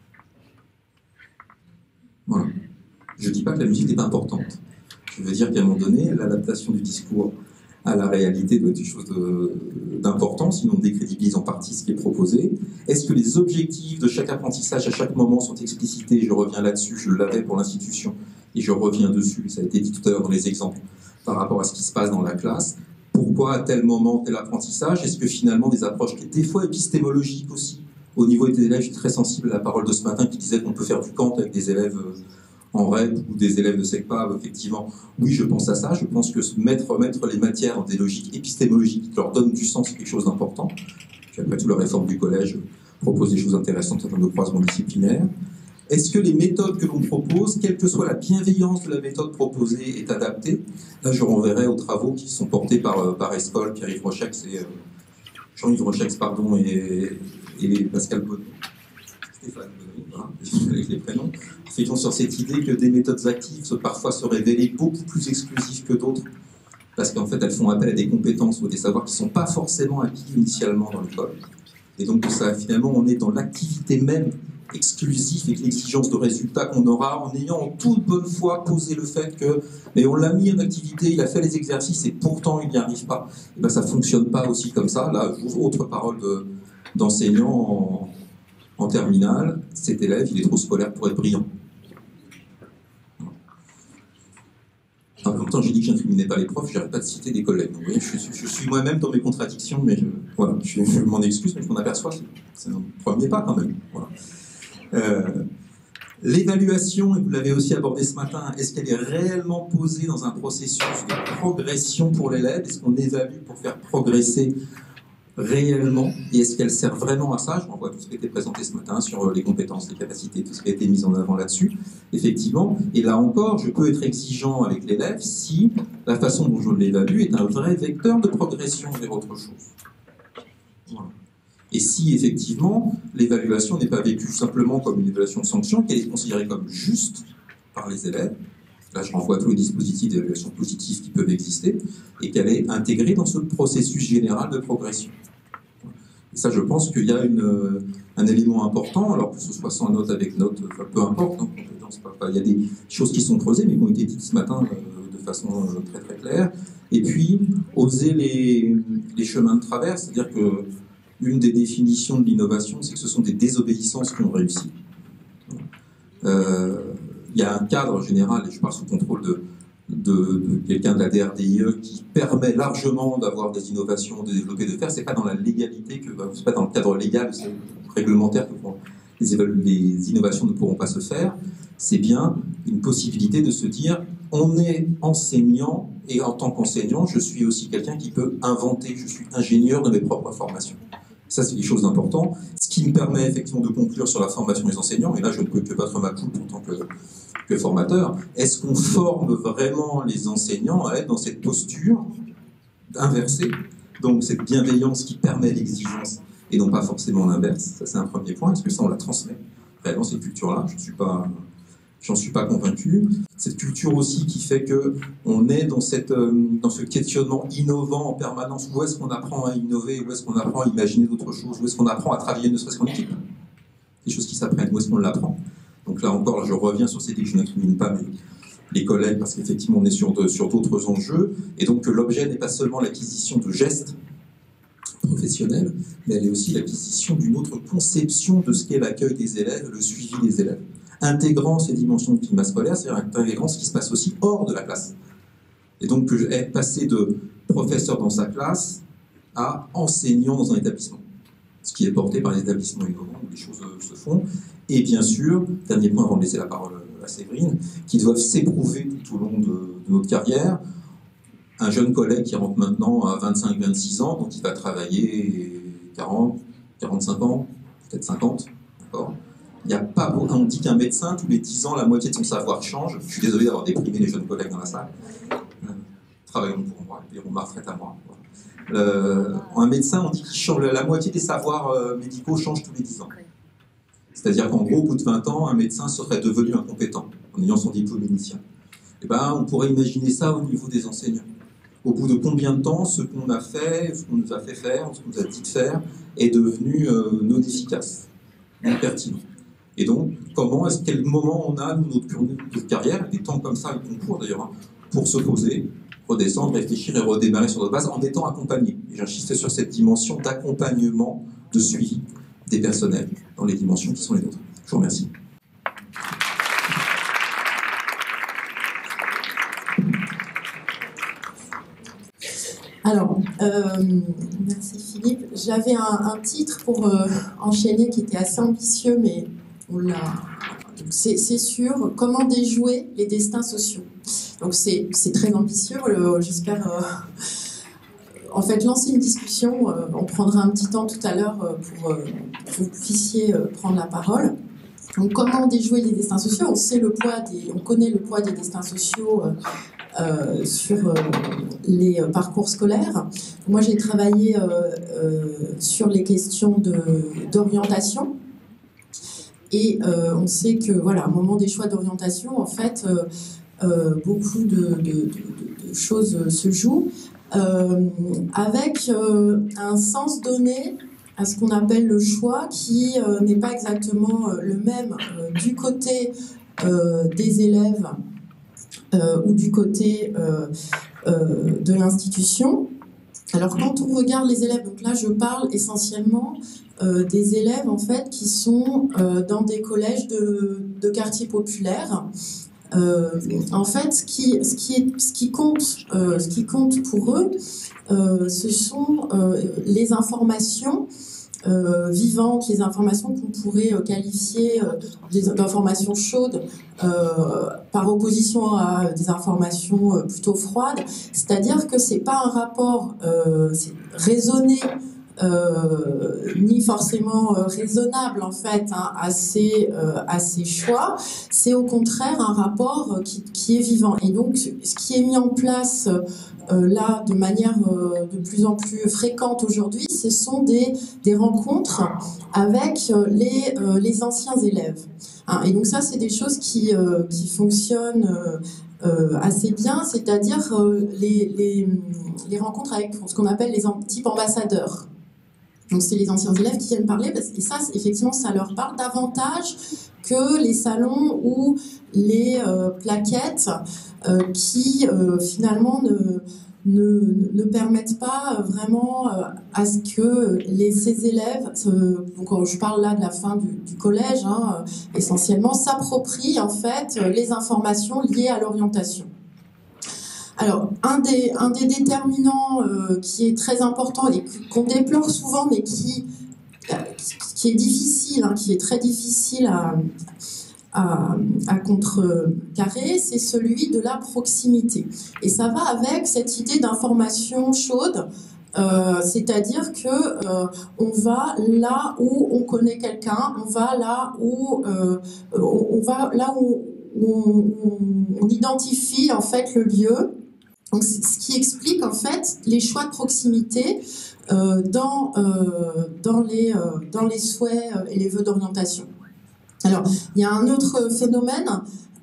Voilà. Je ne dis pas que la musique n'est pas importante. Je veux dire qu'à un moment donné, l'adaptation du discours à la réalité doit être quelque chose d'important, sinon on décrédibilise en partie ce qui est proposé. Est-ce que les objectifs de chaque apprentissage à chaque moment sont explicités? Je reviens là-dessus, je l'avais pour l'institution, et je reviens dessus, ça a été dit tout à l'heure dans les exemples, par rapport à ce qui se passe dans la classe. Pourquoi à tel moment tel apprentissage? Est-ce que finalement des approches qui étaient des fois épistémologiques aussi, au niveau des élèves, je suis très sensible à la parole de ce matin qui disait qu'on peut faire du Kant avec des élèves en R E P ou des élèves de SECPA, effectivement, oui, je pense à ça. Je pense que mettre, mettre les matières dans des logiques épistémologiques qui leur donnent du sens, c'est quelque chose d'important. Puis après tout, la réforme du collège propose des choses intéressantes en termes de croisement disciplinaire. Est-ce que les méthodes que l'on propose, quelle que soit la bienveillance de la méthode proposée, est adaptée? Là, je renverrai aux travaux qui sont portés par, par Escol, Pierre-Yves Rochex et euh, Jean-Yves Rochex, pardon, et, et Pascal Bonneau. Stéphane Bonneau, voilà, avec les prénoms. Effectivement, sur cette idée que des méthodes actives se, parfois se révéler beaucoup plus exclusives que d'autres, parce qu'en fait, elles font appel à des compétences ou des savoirs qui ne sont pas forcément acquis initialement dans l'école. Et donc, ça, finalement, on est dans l'activité même exclusif et que l'exigence de résultats qu'on aura en ayant en toute bonne foi posé le fait que mais on l'a mis en activité, il a fait les exercices et pourtant il n'y arrive pas. Et ben ça ne fonctionne pas aussi comme ça. Là, autre parole de, d'enseignant en, en terminale, cet élève, il est trop scolaire pour être brillant. En même temps, j'ai dit que je n'incriminais pas les profs, je n'arrête pas de citer des collègues. Vous voyez, je, je suis moi-même dans mes contradictions, mais je, voilà, je, je m'en excuse, mais je m'en aperçois, c'est un premier pas quand même. Voilà. Euh, L'évaluation, et vous l'avez aussi abordé ce matin, est-ce qu'elle est réellement posée dans un processus de progression pour l'élève? Est-ce qu'on évalue pour faire progresser réellement? Et est-ce qu'elle sert vraiment à ça? Je renvoie tout ce qui a été présenté ce matin sur les compétences, les capacités, tout ce qui a été mis en avant là-dessus, effectivement. Et là encore, je peux être exigeant avec l'élève si la façon dont je l'évalue est un vrai vecteur de progression vers autre chose. Voilà. Et si, effectivement, l'évaluation n'est pas vécue simplement comme une évaluation de sanction, qu'elle est considérée comme juste par les élèves, là je renvoie à tous les dispositifs d'évaluation positive qui peuvent exister, et qu'elle est intégrée dans ce processus général de progression. Et ça, je pense qu'il y a une, un élément important, alors que ce soit sans note, avec note, enfin, peu importe, hein, il y a des choses qui sont creusées, mais qui ont été dites ce matin euh, de façon euh, très très claire. Et puis, oser les, les chemins de travers, c'est-à-dire que une des définitions de l'innovation, c'est que ce sont des désobéissances qui ont réussi. Euh, il y a un cadre général, et je parle sous contrôle de, de, de quelqu'un de la D R D I E, qui permet largement d'avoir des innovations, de développer, de faire. C'est pas dans la légalité, que, c'est pas dans le cadre légal, réglementaire que les, les innovations ne pourront pas se faire. C'est bien une possibilité de se dire, on est enseignant, et en tant qu'enseignant, je suis aussi quelqu'un qui peut inventer, je suis ingénieur de mes propres formations. Ça, c'est quelque chose d'important. Ce qui me permet effectivement de conclure sur la formation des enseignants, et là, je ne peux que battre ma coupe en tant que, que formateur. Est-ce qu'on forme vraiment les enseignants à être dans cette posture inversée, donc cette bienveillance qui permet l'exigence, et non pas forcément l'inverse? Ça, c'est un premier point. Est-ce que ça, on la transmet réellement, cette culture-là? Je ne suis pas J'en suis pas convaincu. Cette culture aussi qui fait que on est dans, cette, euh, dans ce questionnement innovant en permanence. Où est-ce qu'on apprend à innover? Où est-ce qu'on apprend à imaginer d'autres choses? Où est-ce qu'on apprend à travailler ne serait-ce qu'en équipe? Des choses qui s'apprennent. Où est-ce qu'on l'apprend? Donc là encore, là, je reviens sur ces idées que je n'incrimine pas mes, les collègues, parce qu'effectivement, on est sur, de, sur d'autres enjeux. Et donc, l'objet n'est pas seulement l'acquisition de gestes professionnels, mais elle est aussi l'acquisition d'une autre conception de ce qu'est l'accueil des élèves, le suivi des élèves. Intégrant ces dimensions de climat scolaire, c'est-à-dire intégrant ce qui se passe aussi hors de la classe. Et donc, être passé de professeur dans sa classe à enseignant dans un établissement. Ce qui est porté par les établissements innovants où les choses se font. Et bien sûr, dernier point avant de laisser la parole à Séverine, qui doivent s'éprouver tout au long de, de notre carrière. Un jeune collègue qui rentre maintenant à vingt-cinq vingt-six ans, donc il va travailler quarante, quarante-cinq ans, peut-être cinquante, d'accord. Il n'y a pas beau, on dit qu'un médecin, tous les dix ans, la moitié de son savoir change. Je suis désolé d'avoir déprimé les jeunes collègues dans la salle. Euh, travaillons pour moi, et on m'arrête à moi. Euh, un médecin, on dit qu'il change, la moitié des savoirs euh, médicaux changent tous les dix ans. C'est-à-dire qu'en gros, au bout de vingt ans, un médecin serait devenu incompétent en ayant son diplôme initial. Et ben, on pourrait imaginer ça au niveau des enseignants. Au bout de combien de temps, ce qu'on a fait, ce qu'on nous a fait faire, ce qu'on nous a dit de faire, est devenu euh, non efficace, non pertinent. Et donc, comment, est-ce quel moment on a, nous, notre, notre carrière, des temps comme ça, le concours d'ailleurs, hein, pour se poser, redescendre, réfléchir et redémarrer sur notre base en étant accompagné. Et j'insiste sur cette dimension d'accompagnement, de suivi des personnels dans les dimensions qui sont les nôtres. Je vous remercie. Alors, euh, merci Philippe. J'avais un, un titre pour euh, enchaîner qui était assez ambitieux, mais on l'a. C'est, c'est sûr, comment déjouer les destins sociaux. Donc c'est, c'est très ambitieux, euh, j'espère euh, en fait lancer une discussion. Euh, on prendra un petit temps tout à l'heure euh, pour euh, que vous puissiez euh, prendre la parole. Donc comment déjouer les destins sociaux? On sait le poids des, on connaît le poids des destins sociaux euh, euh, sur euh, les euh, parcours scolaires. Moi j'ai travaillé euh, euh, sur les questions de, d'orientation. Et euh, on sait que, voilà, au moment des choix d'orientation, en fait, euh, euh, beaucoup de, de, de, de choses se jouent euh, avec euh, un sens donné à ce qu'on appelle le choix qui euh, n'est pas exactement euh, le même euh, du côté euh, des élèves euh, ou du côté euh, euh, de l'institution. Alors, quand on regarde les élèves, donc là, je parle essentiellement euh, des élèves, en fait, qui sont euh, dans des collèges de, de quartiers populaires. Euh, en fait, ce qui, ce qui, est, ce qui compte, euh, ce qui compte pour eux, euh, ce sont euh, les informations euh, vivantes, les informations qu'on pourrait euh, qualifier euh, d'informations chaudes euh, par opposition à des informations euh, plutôt froides. C'est-à-dire que c'est pas un rapport euh, c'est raisonné Euh, ni forcément euh, raisonnable en fait hein, à, ces, euh, à ces choix, c'est au contraire un rapport euh, qui, qui est vivant. Et donc ce qui est mis en place euh, là de manière euh, de plus en plus fréquente aujourd'hui, ce sont des, des rencontres avec euh, les, euh, les anciens élèves. Hein, et donc ça c'est des choses qui, euh, qui fonctionnent euh, Euh, assez bien, c'est-à-dire euh, les, les, les rencontres avec ce qu'on appelle les types ambassadeurs. Donc c'est les anciens élèves qui viennent parler, parce que ça, effectivement, ça leur parle davantage que les salons ou les euh, plaquettes euh, qui euh, finalement ne, ne, ne permettent pas vraiment euh, à ce que les, ces élèves, euh, donc je parle là de la fin du, du collège, hein, essentiellement, s'approprient en fait les informations liées à l'orientation. Alors, un des, un des déterminants euh, qui est très important et qu'on déplore souvent, mais qui, qui est difficile, hein, qui est très difficile à, à, à contrecarrer, c'est celui de la proximité. Et ça va avec cette idée d'information chaude, euh, c'est-à-dire que euh, on va là où on connaît quelqu'un, on va là où euh, on, on va là où on, on, on identifie en fait le lieu. Donc, ce qui explique en fait les choix de proximité euh, dans, euh, dans, les, euh, dans les souhaits et les vœux d'orientation. Alors, il y a un autre phénomène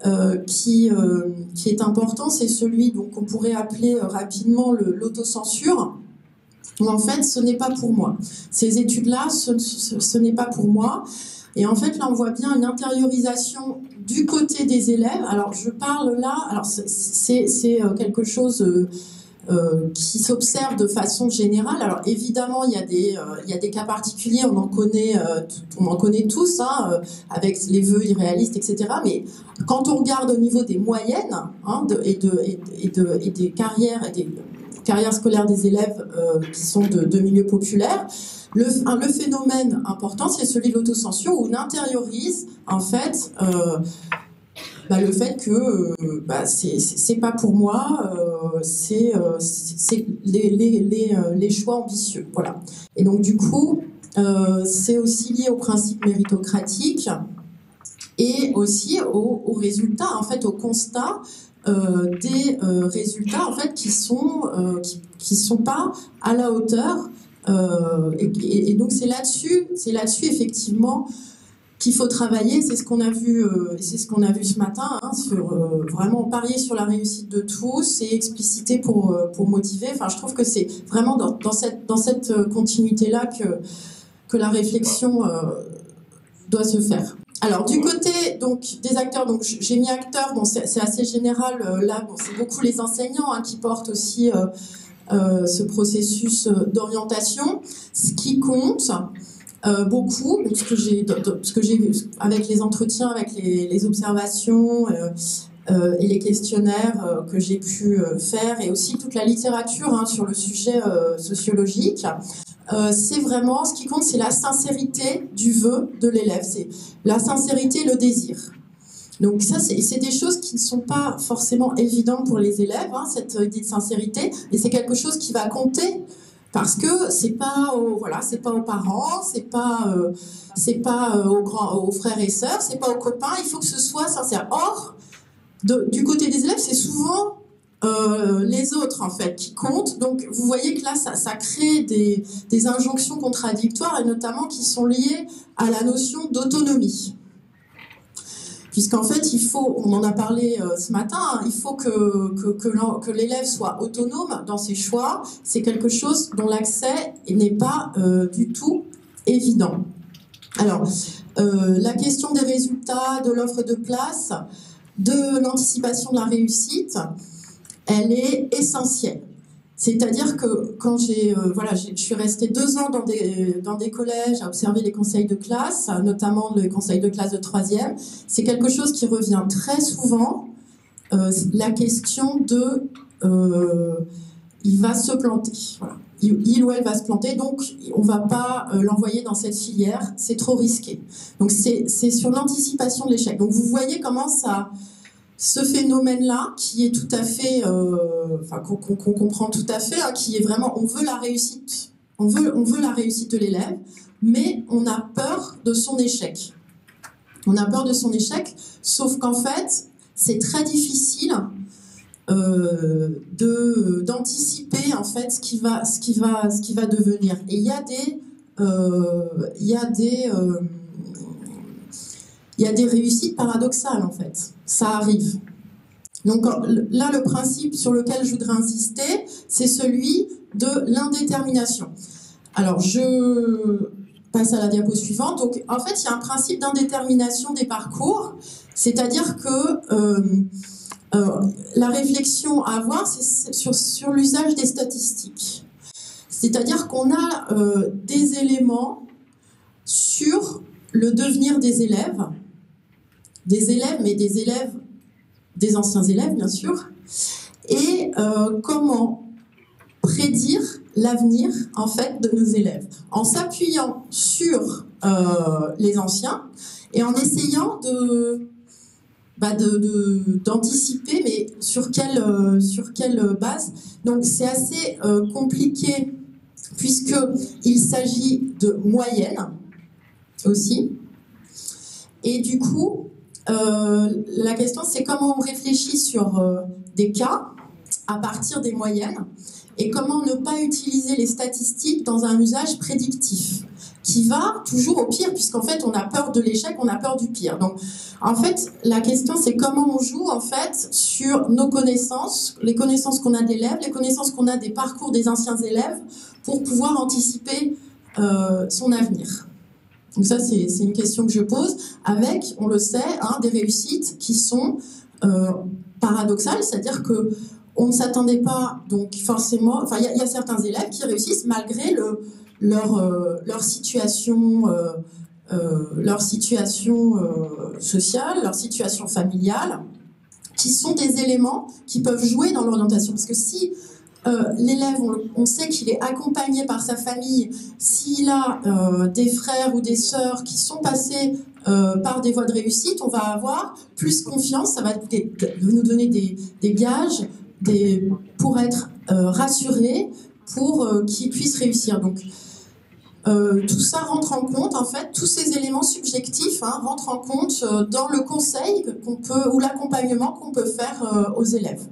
euh, qui, euh, qui est important, c'est celui qu'on pourrait appeler euh, rapidement l'autocensure, où en fait ce n'est pas pour moi. Ces études-là, ce, ce, ce n'est pas pour moi. Et en fait, là, on voit bien une intériorisation du côté des élèves. Alors, je parle là, alors c'est quelque chose euh, euh, qui s'observe de façon générale. Alors, évidemment, il y a des, euh, il y a des cas particuliers, on en connaît, euh, on en connaît tous, hein, euh, avec les vœux irréalistes, et cetera. Mais quand on regarde au niveau des moyennes hein, de, et, de, et, et, de, et des carrières, et des carrières scolaires des élèves euh, qui sont de, de milieux populaires, Le, le phénomène important, c'est celui de l'autocensure, où on intériorise en fait euh, bah, le fait que euh, bah, c'est pas pour moi, euh, c'est euh, les, les, les, les choix ambitieux. Voilà. Et donc du coup, euh, c'est aussi lié au principe méritocratique et aussi au, au résultat, en fait, au constat euh, des euh, résultats en fait qui sont euh, qui, qui sont pas à la hauteur. Euh, et, et, et donc c'est là-dessus, c'est là-dessus effectivement qu'il faut travailler. C'est ce qu'on a vu, euh, c'est ce qu'on a vu ce matin, hein, sur euh, vraiment parier sur la réussite de tous et expliciter pour euh, pour motiver. Enfin, je trouve que c'est vraiment dans, dans cette dans cette continuité-là que que la réflexion euh, doit se faire. Alors du côté donc des acteurs, donc j'ai mis acteurs, bon c'est assez général euh, là, bon, c'est beaucoup les enseignants hein, qui portent aussi euh, Euh, ce processus d'orientation. Ce qui compte euh, beaucoup, ce que j'ai, ce que j'ai vu avec les entretiens, avec les, les observations euh, euh, et les questionnaires euh, que j'ai pu euh, faire, et aussi toute la littérature hein, sur le sujet euh, sociologique, euh, c'est vraiment ce qui compte, c'est la sincérité du vœu de l'élève, c'est la sincérité et le désir. Donc ça, c'est des choses qui ne sont pas forcément évidentes pour les élèves, hein, cette idée de sincérité, mais c'est quelque chose qui va compter parce que c'est pas aux, voilà, c'est pas aux parents, c'est pas euh, c'est pas euh, aux grands, aux frères et sœurs, c'est pas aux copains. Il faut que ce soit sincère. Or, de, du côté des élèves, c'est souvent euh, les autres en fait qui comptent. Donc vous voyez que là, ça, ça crée des, des injonctions contradictoires et notamment qui sont liées à la notion d'autonomie. Puisqu'en fait, il faut, on en a parlé euh, ce matin, hein, il faut que, que, que, que l'élève soit autonome dans ses choix. C'est quelque chose dont l'accès n'est pas euh, du tout évident. Alors, euh, la question des résultats, de l'offre de place, de l'anticipation de la réussite, elle est essentielle. C'est-à-dire que quand j'ai, euh, voilà, je suis restée deux ans dans des, dans des collèges à observer les conseils de classe, notamment le conseil de classe de troisième, c'est quelque chose qui revient très souvent, euh, la question de euh, il va se planter, voilà. il, il ou elle va se planter, donc on ne va pas euh, l'envoyer dans cette filière, c'est trop risqué. Donc c'est sur l'anticipation de l'échec. Donc vous voyez comment ça... Ce phénomène-là, qui est tout à fait, euh, enfin qu'on qu'on comprend tout à fait, hein, qui est vraiment, on veut la réussite, on veut, on veut la réussite de l'élève, mais on a peur de son échec. On a peur de son échec, sauf qu'en fait, c'est très difficile euh, de d'anticiper en fait ce qui va, ce qui va, ce qui va devenir. Et il y a des, euh, il y a des euh, Il y a des réussites paradoxales, en fait. Ça arrive. Donc là, le principe sur lequel je voudrais insister, c'est celui de l'indétermination. Alors, je passe à la diapo suivante. Donc, en fait, il y a un principe d'indétermination des parcours, c'est-à-dire que euh, euh, la réflexion à avoir, c'est sur, sur l'usage des statistiques. C'est-à-dire qu'on a euh, des éléments sur le devenir des élèves, des élèves, mais des élèves, des anciens élèves, bien sûr, et euh, comment prédire l'avenir, en fait, de nos élèves, en s'appuyant sur euh, les anciens et en essayant de, bah de, de, d'anticiper, mais sur quelle, euh, sur quelle base. Donc, c'est assez euh, compliqué, puisqu'il s'agit de moyennes aussi, et du coup, Euh, la question, c'est comment on réfléchit sur euh, des cas à partir des moyennes et comment ne pas utiliser les statistiques dans un usage prédictif qui va toujours au pire, puisqu'en fait, on a peur de l'échec, on a peur du pire. Donc, en fait, la question, c'est comment on joue, en fait, sur nos connaissances, les connaissances qu'on a d'élèves, les connaissances qu'on a des parcours des anciens élèves, pour pouvoir anticiper euh, son avenir. Donc ça, c'est une question que je pose, avec, on le sait, hein, des réussites qui sont euh, paradoxales, c'est-à-dire que on ne s'attendait pas, donc forcément, enfin, il y, y a certains élèves qui réussissent malgré le, leur, euh, leur situation, euh, euh, leur situation euh, sociale, leur situation familiale, qui sont des éléments qui peuvent jouer dans l'orientation. Parce que si euh, l'élève, on, on sait qu'il est accompagné par sa famille, s'il a euh, des frères ou des sœurs qui sont passés euh, par des voies de réussite, on va avoir plus confiance, ça va nous donner des, des gages, Des, pour être euh, rassurés, pour euh, qu'ils puissent réussir. Donc, euh, tout ça rentre en compte, en fait, tous ces éléments subjectifs hein, rentrent en compte euh, dans le conseil qu'on peut, ou l'accompagnement qu'on peut faire euh, aux élèves.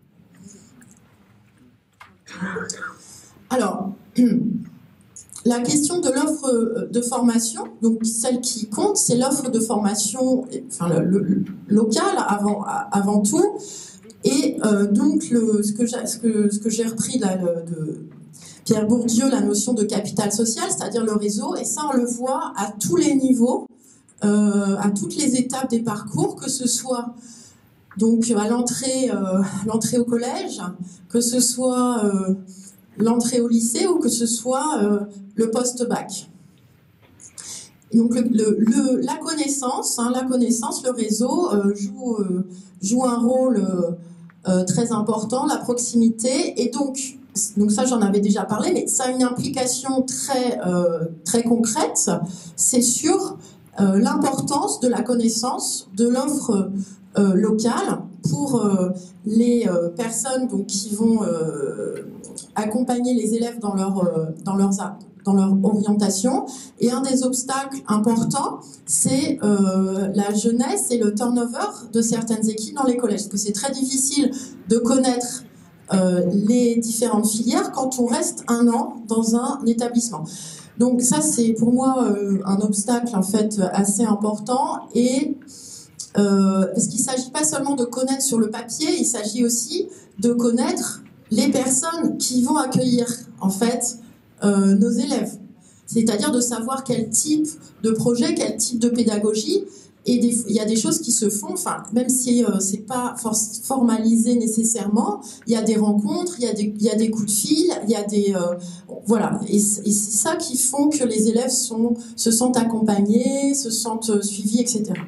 Alors, la question de l'offre de formation, donc celle qui compte, c'est l'offre de formation, enfin, le, le, locale avant, avant tout. Et euh, donc, le, ce que j'ai ce que, ce que j'ai repris là, le, de Pierre Bourdieu, la notion de capital social, c'est-à-dire le réseau, et ça, on le voit à tous les niveaux, euh, à toutes les étapes des parcours, que ce soit donc à l'entrée euh, l'entrée au collège, que ce soit euh, l'entrée au lycée ou que ce soit euh, le post-bac. Donc le, le, le, la connaissance, hein, la connaissance, le réseau euh, joue, euh, joue un rôle euh, euh, très important, la proximité, et donc, donc ça j'en avais déjà parlé, mais ça a une implication très, euh, très concrète, c'est sur euh, l'importance de la connaissance de l'offre euh, locale pour euh, les euh, personnes donc, qui vont euh, accompagner les élèves dans, leur, euh, dans leurs actes, dans leur orientation. Et un des obstacles importants, c'est euh, la jeunesse et le turnover de certaines équipes dans les collèges. Parce que c'est très difficile de connaître euh, les différentes filières quand on reste un an dans un établissement. Donc ça, c'est pour moi euh, un obstacle en fait assez important. Et euh, parce qu'il ne s'agit pas seulement de connaître sur le papier, il s'agit aussi de connaître les personnes qui vont accueillir en fait Euh, nos élèves, c'est-à-dire de savoir quel type de projet, quel type de pédagogie, et des, il y a des choses qui se font, enfin, même si euh, c'est pas for formalisé nécessairement, il y a des rencontres, il y a des, il y a des coups de fil, il y a des euh, voilà, et, et c'est ça qui font que les élèves sont, se sentent accompagnés, se sentent suivis, et cetera.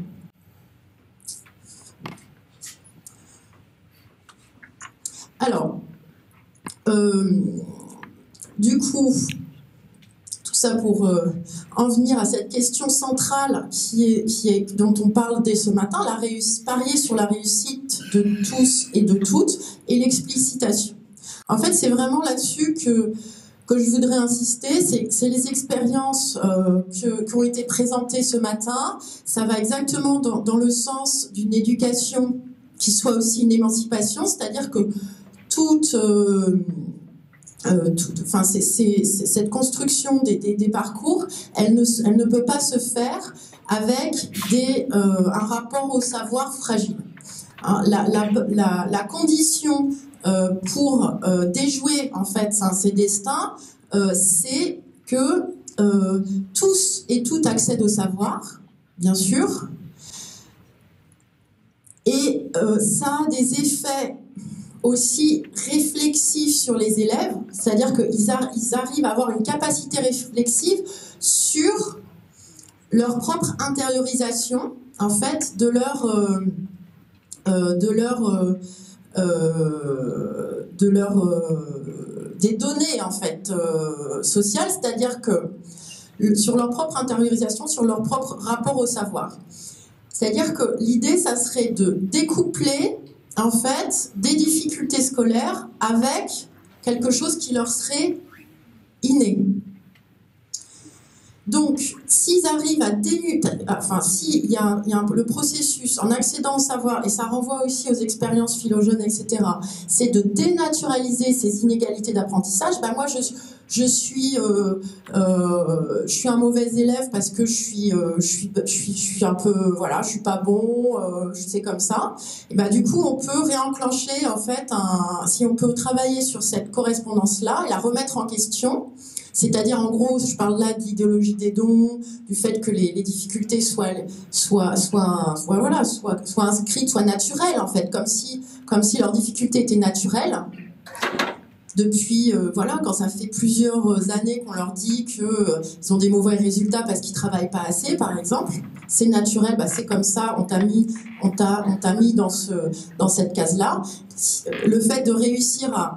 Alors, euh, du coup, tout ça pour euh, en venir à cette question centrale qui est, qui est, dont on parle dès ce matin, la réussite, parier sur la réussite de tous et de toutes, et l'explicitation. En fait, c'est vraiment là-dessus que, que je voudrais insister, c'est les expériences euh, que, qui ont été présentées ce matin. Ça va exactement dans, dans le sens d'une éducation qui soit aussi une émancipation, c'est-à-dire que toute... Euh, Euh, tout, enfin, c'est, c'est, c'est, cette construction des, des, des parcours, elle ne, elle ne peut pas se faire avec des, euh, un rapport au savoir fragile. Hein, la, la, la, la condition euh, pour euh, déjouer en fait hein, ces destins, euh, c'est que euh, tous et toutes accèdent au savoir, bien sûr, et euh, ça a des effets aussi réflexifs sur les élèves, c'est-à-dire qu'ils ar ils arrivent à avoir une capacité réflexive sur leur propre intériorisation, en fait, de leur, euh, euh, de leur, euh, euh, de leur, euh, des données en fait euh, sociales, c'est-à-dire que sur leur propre intériorisation, sur leur propre rapport au savoir. C'est-à-dire que l'idée, ça serait de découpler en fait, des difficultés scolaires avec quelque chose qui leur serait inné. Donc, s'ils arrivent à dénuder, enfin, s'il y a, il y a un, le processus en accédant au savoir, et ça renvoie aussi aux expériences phylogènes, et cetera, c'est de dénaturaliser ces inégalités d'apprentissage, ben moi, je, je suis, euh, euh, je suis un mauvais élève parce que je suis, euh, je suis, je suis, je suis un peu, voilà, je suis pas bon, euh, c'est comme ça. Et ben du coup, on peut réenclencher en fait, un, si on peut travailler sur cette correspondance-là et la remettre en question. C'est-à-dire, en gros, je parle là de l'idéologie des dons, du fait que les, les difficultés soient, soient, soient, soient, voilà, soient, soient inscrites, soient naturelles, en fait, comme si, comme si leurs difficultés étaient naturelles. Depuis, euh, voilà, quand ça fait plusieurs années qu'on leur dit qu'ils euh, ont des mauvais résultats parce qu'ils travaillent pas assez, par exemple, c'est naturel, bah, c'est comme ça, on t'a mis, on t'a, on t'a mis dans, ce, dans cette case-là. Le fait de réussir à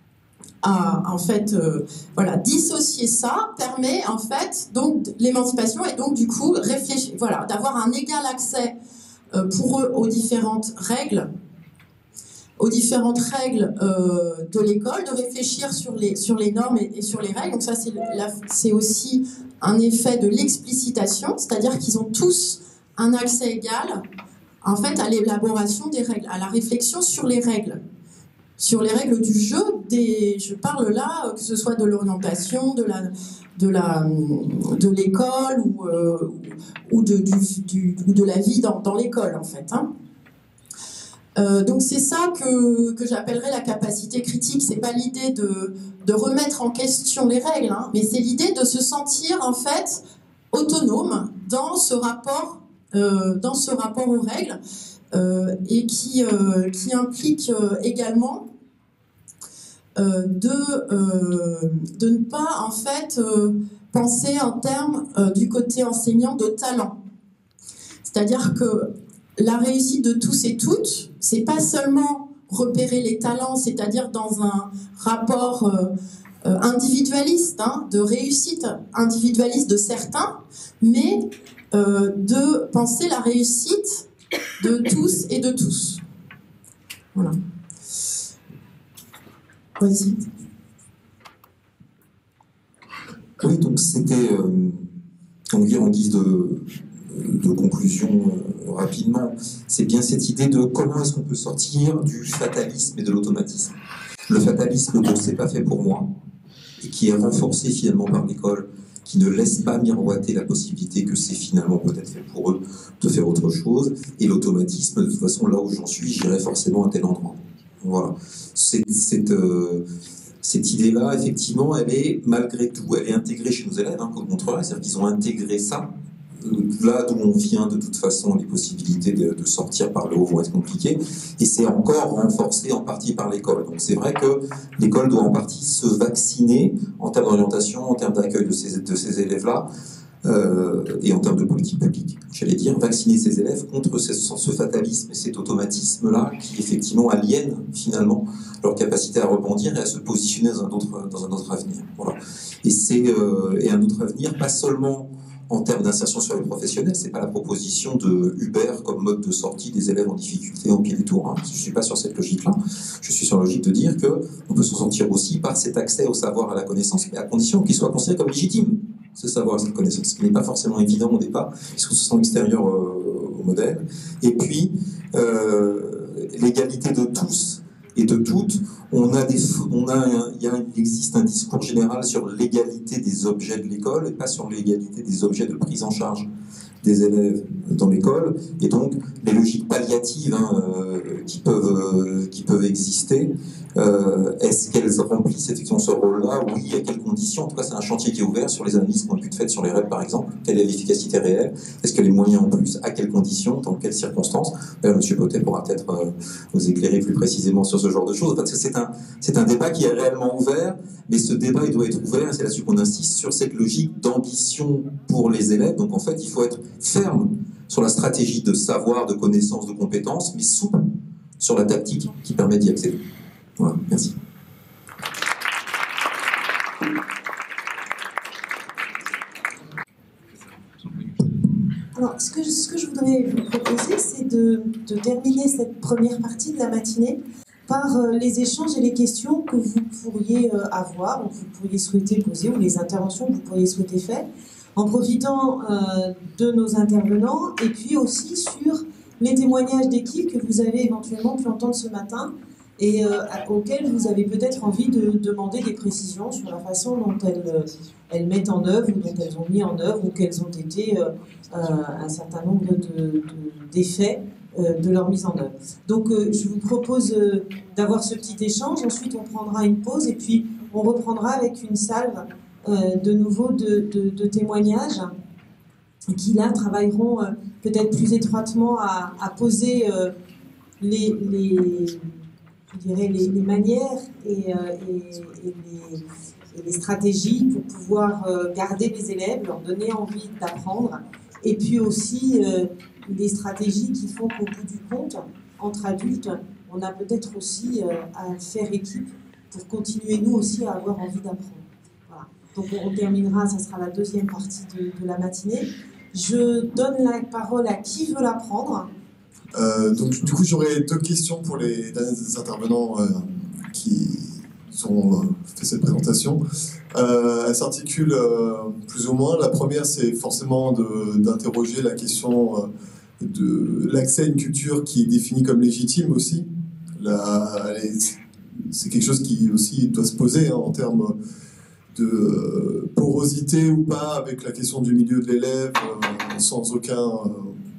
à en fait euh, voilà, dissocier ça permet en fait donc l'émancipation et donc du coup réfléchir, voilà, d'avoir un égal accès euh, pour eux aux différentes règles aux différentes règles euh, de l'école, de réfléchir sur les sur les normes et, et sur les règles. Donc ça c'est la, c'est aussi un effet de l'explicitation, c'est-à-dire qu'ils ont tous un accès égal en fait à l'élaboration des règles, à la réflexion sur les règles. Sur les règles du jeu, des, je parle là, que ce soit de l'orientation, de la, de la, de l'école ou, euh, ou, de, du, du, ou de la vie dans, dans l'école en fait. Hein. Euh, donc c'est ça que, que j'appellerais la capacité critique. C'est pas l'idée de, de remettre en question les règles, hein, mais c'est l'idée de se sentir en fait autonome dans ce rapport, euh, dans ce rapport aux règles. Euh, et qui, euh, qui implique euh, également euh, de, euh, de ne pas en fait euh, penser en termes euh, du côté enseignant de talent. C'est-à-dire que la réussite de tous et toutes, c'est pas seulement repérer les talents, c'est-à-dire dans un rapport euh, euh, individualiste, hein, de réussite individualiste de certains, mais euh, de penser la réussite de tous et de tous. Voilà. Vas-y. Oui, donc c'était, euh, on va dire en guise de, de conclusion euh, rapidement, c'est bien cette idée de comment est-ce qu'on peut sortir du fatalisme et de l'automatisme. Le fatalisme dont c'est pas fait pour moi, et qui est renforcé finalement par l'école, qui ne laisse pas miroiter la possibilité que c'est finalement peut-être fait pour eux de faire autre chose, et l'automatisme, de toute façon, là où j'en suis, j'irai forcément à tel endroit. Voilà. Cette, cette, euh, cette idée-là, effectivement, elle est, malgré tout, elle est intégrée chez nos élèves, hein, comme montrera, c'est-à-dire qu'ils ont intégré ça. Là d'où on vient, de toute façon, les possibilités de, de sortir par le haut vont être compliquées, et c'est encore renforcé en partie par l'école. Donc c'est vrai que l'école doit en partie se vacciner en termes d'orientation, en termes d'accueil de ces, de ces élèves-là, euh, et en termes de politique publique. J'allais dire, vacciner ces élèves contre ce, ce fatalisme et cet automatisme-là qui effectivement aliène finalement leur capacité à rebondir et à se positionner dans un autre, dans un autre avenir. Voilà. Et c'est euh, et un autre avenir, pas seulement en termes d'insertion sur les professionnels, c'est pas la proposition de Uber comme mode de sortie des élèves en difficulté au pied du tour. Hein. Je suis pas sur cette logique-là. Je suis sur la logique de dire que on peut s'en sortir aussi par cet accès au savoir, à la connaissance, mais à condition qu'il soit considéré comme légitime, ce savoir, cette connaissance, ce qui n'est pas forcément évident au départ, puisqu'on se sent extérieur euh, au modèle. Et puis, euh, l'égalité de tous et de toutes, on a des, on a un, il, y a, il existe un discours général sur l'égalité des objets de l'école et pas sur l'égalité des objets de prise en charge des élèves dans l'école, et donc les logiques palliatives hein, euh, qui peuvent euh, qui peuvent exister, euh, est-ce qu'elles remplissent effectivement ce rôle-là? Oui, à quelles conditions? En tout cas, c'est un chantier qui est ouvert sur les analyses qui ont pu être faites sur les R E P par exemple. Quelle est l'efficacité réelle? Est-ce que les moyens en plus? À quelles conditions? Dans quelles circonstances? D'ailleurs, M. Potet pourra peut-être euh, nous éclairer plus précisément sur ce genre de choses, parce que c'est un c'est un débat qui est réellement ouvert, mais ce débat il doit être ouvert, et c'est là-dessus qu'on insiste, sur cette logique d'ambition pour les élèves. Donc en fait, il faut être ferme sur la stratégie de savoir, de connaissance, de compétences, mais souple sur la tactique qui permet d'y accéder. Voilà, merci. Alors, ce que, ce que je voudrais vous proposer, c'est de, de terminer cette première partie de la matinée par euh, les échanges et les questions que vous pourriez euh, avoir, ou que vous pourriez souhaiter poser, ou les interventions que vous pourriez souhaiter faire, en profitant euh, de nos intervenants, et puis aussi sur les témoignages d'équipe que vous avez éventuellement pu entendre ce matin, et euh, auxquelles vous avez peut-être envie de demander des précisions sur la façon dont elles, elles mettent en œuvre, ou dont elles ont mis en œuvre, ou quels ont été euh, euh, un certain nombre de, de, d'effets euh, de leur mise en œuvre. Donc euh, je vous propose euh, d'avoir ce petit échange, ensuite on prendra une pause, et puis on reprendra avec une salve euh, de nouveau de, de, de témoignages, qui là travailleront euh, peut-être plus étroitement à, à poser euh, les, les, je dirais les, les manières et, euh, et, et, les, et les stratégies pour pouvoir euh, garder les élèves, leur donner envie d'apprendre, et puis aussi euh, des stratégies qui font qu'au bout du compte, entre adultes, on a peut-être aussi euh, à faire équipe pour continuer nous aussi à avoir envie d'apprendre. Voilà. Donc on, on terminera, ça sera la deuxième partie de, de la matinée. Je donne la parole à qui veut la prendre. Euh, donc, du coup, j'aurais deux questions pour les derniers intervenants euh, qui ont euh, fait cette présentation. Euh, elles s'articulent euh, plus ou moins. La première, c'est forcément de, d'interroger la question euh, de l'accès à une culture qui est définie comme légitime aussi. La, est, c'est quelque chose qui aussi doit se poser hein, en termes de porosité ou pas avec la question du milieu de l'élève, euh, sans aucun, euh,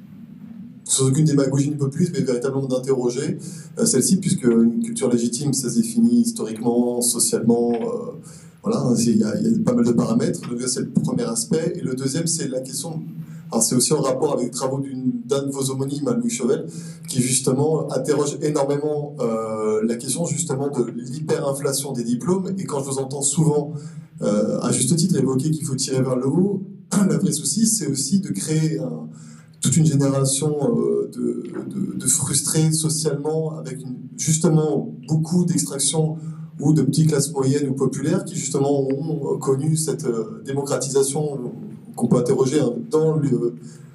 sans aucune démagogie ni populisme, mais véritablement d'interroger euh, celle-ci, puisque une culture légitime, ça se définit historiquement, socialement, euh, voilà, il y, a, il y a pas mal de paramètres. Donc c'est le premier aspect. Et le deuxième, c'est la question. Alors c'est aussi en rapport avec les travaux d'une, d'un de vos homonymes, Louis Chauvel, qui justement interroge énormément euh, la question justement de l'hyperinflation des diplômes. Et quand je vous entends souvent, euh, à juste titre, évoquer qu'il faut tirer vers le haut, le vrai souci, c'est aussi de créer un, toute une génération euh, de, de, de frustrés socialement, avec une, justement beaucoup d'extractions ou de petites classes moyennes ou populaires qui justement ont connu cette euh, démocratisation qu'on peut interroger hein, dans le,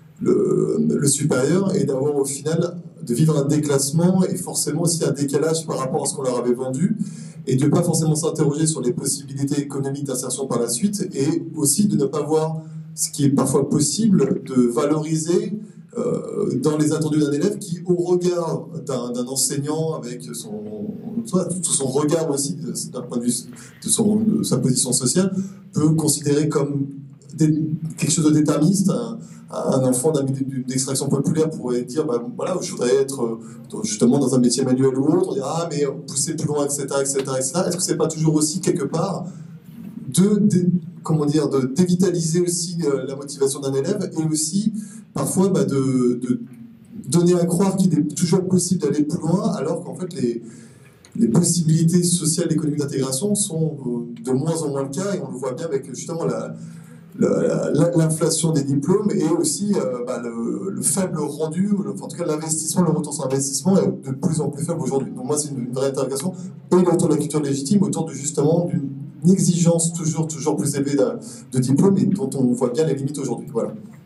le, le supérieur, et d'avoir au final de vivre un déclassement et forcément aussi un décalage par rapport à ce qu'on leur avait vendu, et de ne pas forcément s'interroger sur les possibilités économiques d'insertion par la suite, et aussi de ne pas voir ce qui est parfois possible de valoriser euh, dans les attendus d'un élève qui, au regard d'un, d'un enseignant avec son, soit, tout son regard aussi d'un point de vue de, son, de sa position sociale, peut considérer comme des, quelque chose de déterministe. Un, un enfant d'un milieu d'extraction populaire pourrait dire bah, voilà, je voudrais être justement dans un métier manuel ou autre, on dirait ah mais pousser plus loin, et cetera, et cetera, et cetera. Est-ce que c'est pas toujours aussi quelque part de, de comment dire, de dévitaliser aussi euh, la motivation d'un élève, et aussi parfois bah, de, de donner à croire qu'il est toujours possible d'aller plus loin, alors qu'en fait les, les possibilités sociales et économiques d'intégration sont euh, de moins en moins le cas, et on le voit bien avec justement la, la, la, l'inflation des diplômes, et aussi euh, bah, le, le faible rendu, le, en tout cas l'investissement, le retour sur investissement est de plus en plus faible aujourd'hui. Donc moi c'est une, une vraie interrogation, et autour de la culture légitime, autour de justement d'une une exigence toujours, toujours plus élevée de, de diplôme, et dont on voit bien les limites aujourd'hui. Voilà.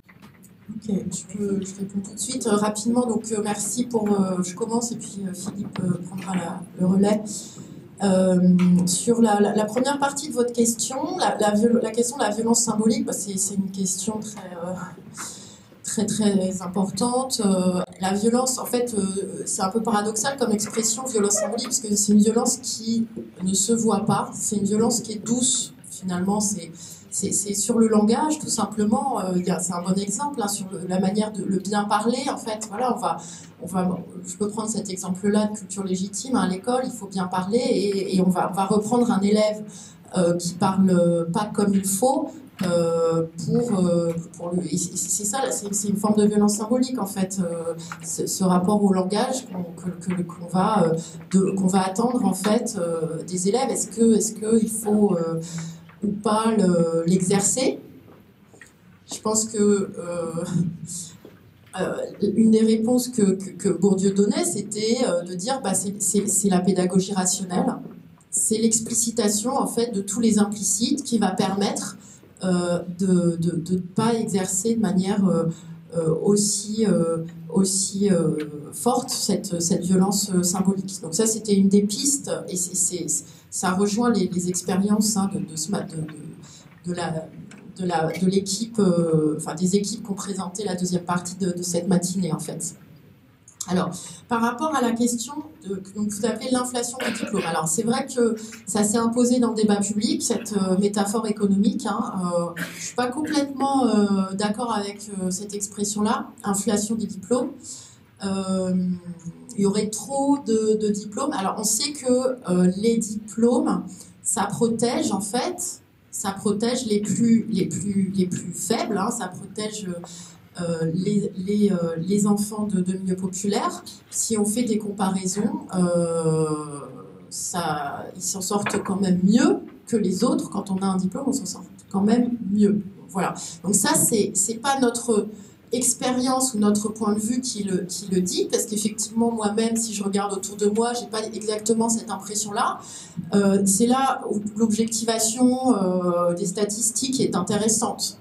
Ok, je, peux, je réponds tout de suite. Euh, rapidement, donc euh, merci pour... Euh, je commence et puis euh, Philippe euh, prendra la, le relais. Euh, sur la, la, la première partie de votre question, la, la, la question de la violence symbolique, bah, c'est, c'est une question très... Euh, très très importante. Euh, la violence, en fait, euh, c'est un peu paradoxal comme expression, violence symbolique, parce que c'est une violence qui ne se voit pas, c'est une violence qui est douce, finalement, c'est, c'est, c'est sur le langage, tout simplement, euh, c'est un bon exemple, hein, sur le, la manière de le bien parler, en fait, voilà, on va, on va, je peux prendre cet exemple-là de culture légitime, hein, à l'école, il faut bien parler, et, et on, va, on va reprendre un élève euh, qui parle pas comme il faut, Euh, pour, euh, pour le, et c'est ça, c'est, c'est une forme de violence symbolique en fait, euh, ce, ce rapport au langage qu'on, que, que, qu'on, va, euh, de, qu'on va attendre en fait euh, des élèves. Est-ce que, est-ce que il faut euh, ou pas le, l'exercer? Je pense que euh, euh, une des réponses que, que, que Bourdieu donnait, c'était euh, de dire bah, c'est, c'est, c'est la pédagogie rationnelle, c'est l'explicitation en fait de tous les implicites qui va permettre Euh, de ne de, de pas exercer de manière euh, euh, aussi, euh, aussi euh, forte cette, cette violence euh, symbolique. Donc ça, c'était une des pistes, et c'est, c'est, ça rejoint les, les expériences hein, de, de, de, de, la, de, la, de l'équipe, euh, enfin des équipes qui ont présenté la deuxième partie de, de cette matinée, en fait. Alors, par rapport à la question de, que vous appelez l'inflation du diplôme, alors c'est vrai que ça s'est imposé dans le débat public, cette euh, métaphore économique. Hein, euh, je ne suis pas complètement euh, d'accord avec euh, cette expression-là, inflation des diplômes. Euh, il y aurait trop de, de diplômes. Alors, on sait que euh, les diplômes, ça protège en fait, ça protège les plus, les plus, les plus faibles, hein, ça protège... Euh, Euh, les, les, euh, les enfants de, de milieux populaires. Si on fait des comparaisons, euh, ça, ils s'en sortent quand même mieux que les autres. Quand on a un diplôme, on s'en sort quand même mieux. Voilà. Donc ça, c'est c'est pas notre expérience ou notre point de vue qui le, qui le dit, parce qu'effectivement, moi-même, si je regarde autour de moi, j'ai pas exactement cette impression-là. Euh, c'est là où l'objectivation euh, des statistiques est intéressante.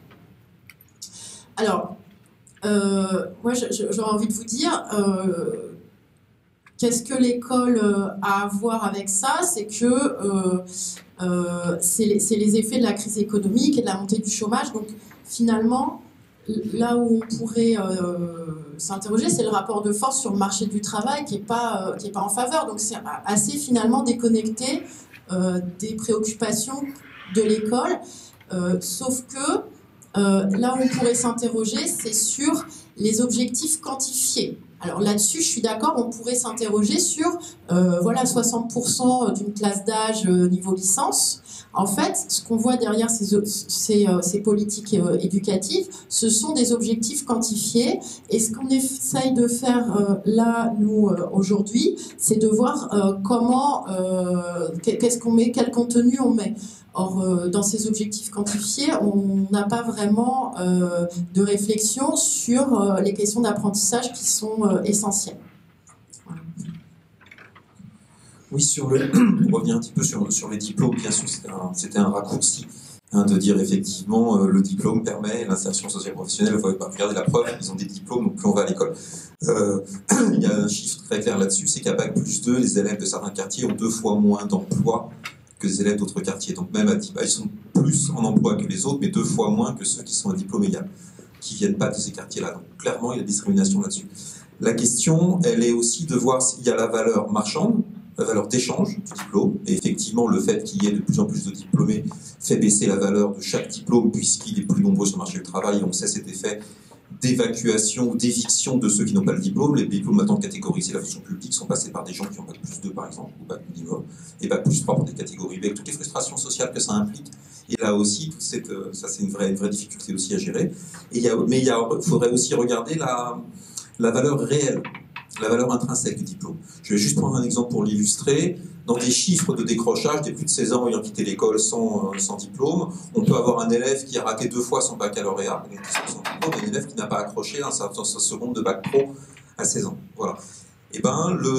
Alors, Euh, moi, j'aurais envie de vous dire, euh, qu'est-ce que l'école a à voir avec ça? C'est que euh, euh, c'est les, les effets de la crise économique et de la montée du chômage. Donc, finalement, là où on pourrait euh, s'interroger, c'est le rapport de force sur le marché du travail qui n'est pas, euh, qui est pas en faveur. Donc, c'est assez finalement déconnecté euh, des préoccupations de l'école, euh, sauf que Euh, là où on pourrait s'interroger, c'est sur les objectifs quantifiés. Alors là-dessus, je suis d'accord, on pourrait s'interroger sur, euh, voilà, soixante pour cent d'une classe d'âge euh, niveau licence. En fait, ce qu'on voit derrière ces, ces, euh, ces politiques euh, éducatives, ce sont des objectifs quantifiés. Et ce qu'on essaye de faire euh, là, nous, euh, aujourd'hui, c'est de voir euh, comment, euh, qu'est-ce qu'on met, quel contenu on met. Or, euh, dans ces objectifs quantifiés, on n'a pas vraiment euh, de réflexion sur euh, les questions d'apprentissage qui sont euh, essentielles. Voilà. Oui, sur le, pour revenir un petit peu sur, sur les diplômes, bien sûr, c'était un, c'était un raccourci hein, de dire effectivement euh, le diplôme permet l'insertion sociale professionnelle. Il faut pas regarder la preuve, ils ont des diplômes, donc plus on va à l'école. Euh, il y a un chiffre très clair là-dessus, c'est qu'à Bac plus deux, les élèves de certains quartiers ont deux fois moins d'emplois que les élèves d'autres quartiers. Donc même à bah, ils sont plus en emploi que les autres, mais deux fois moins que ceux qui sont à diplôme égal, qui ne viennent pas de ces quartiers-là. Donc clairement, il y a discrimination là-dessus. La question, elle est aussi de voir s'il y a la valeur marchande, la valeur d'échange du diplôme. Et effectivement, le fait qu'il y ait de plus en plus de diplômés fait baisser la valeur de chaque diplôme, puisqu'il est plus nombreux sur le marché du travail. Et on sait cet effet d'évacuation ou d'éviction de ceux qui n'ont pas le diplôme. Les diplômes maintenant catégorisés, la fonction publique, sont passés par des gens qui ont bac plus deux par exemple, ou bac minimum, et bac plus trois pour des catégories B, avec toutes les frustrations sociales que ça implique. Et là aussi, toute cette, ça c'est une vraie, une vraie difficulté aussi à gérer. Et il y a, mais il y a, faudrait aussi regarder la, la valeur réelle, la valeur intrinsèque du diplôme. Je vais juste prendre un exemple pour l'illustrer. Dans des chiffres de décrochage, des plus de seize ans ayant quitté l'école sans, sans diplôme, on peut avoir un élève qui a raté deux fois son baccalauréat, donc sans diplôme, et un élève qui n'a pas accroché dans sa, dans sa seconde de bac pro à seize ans. Voilà. Et ben, le,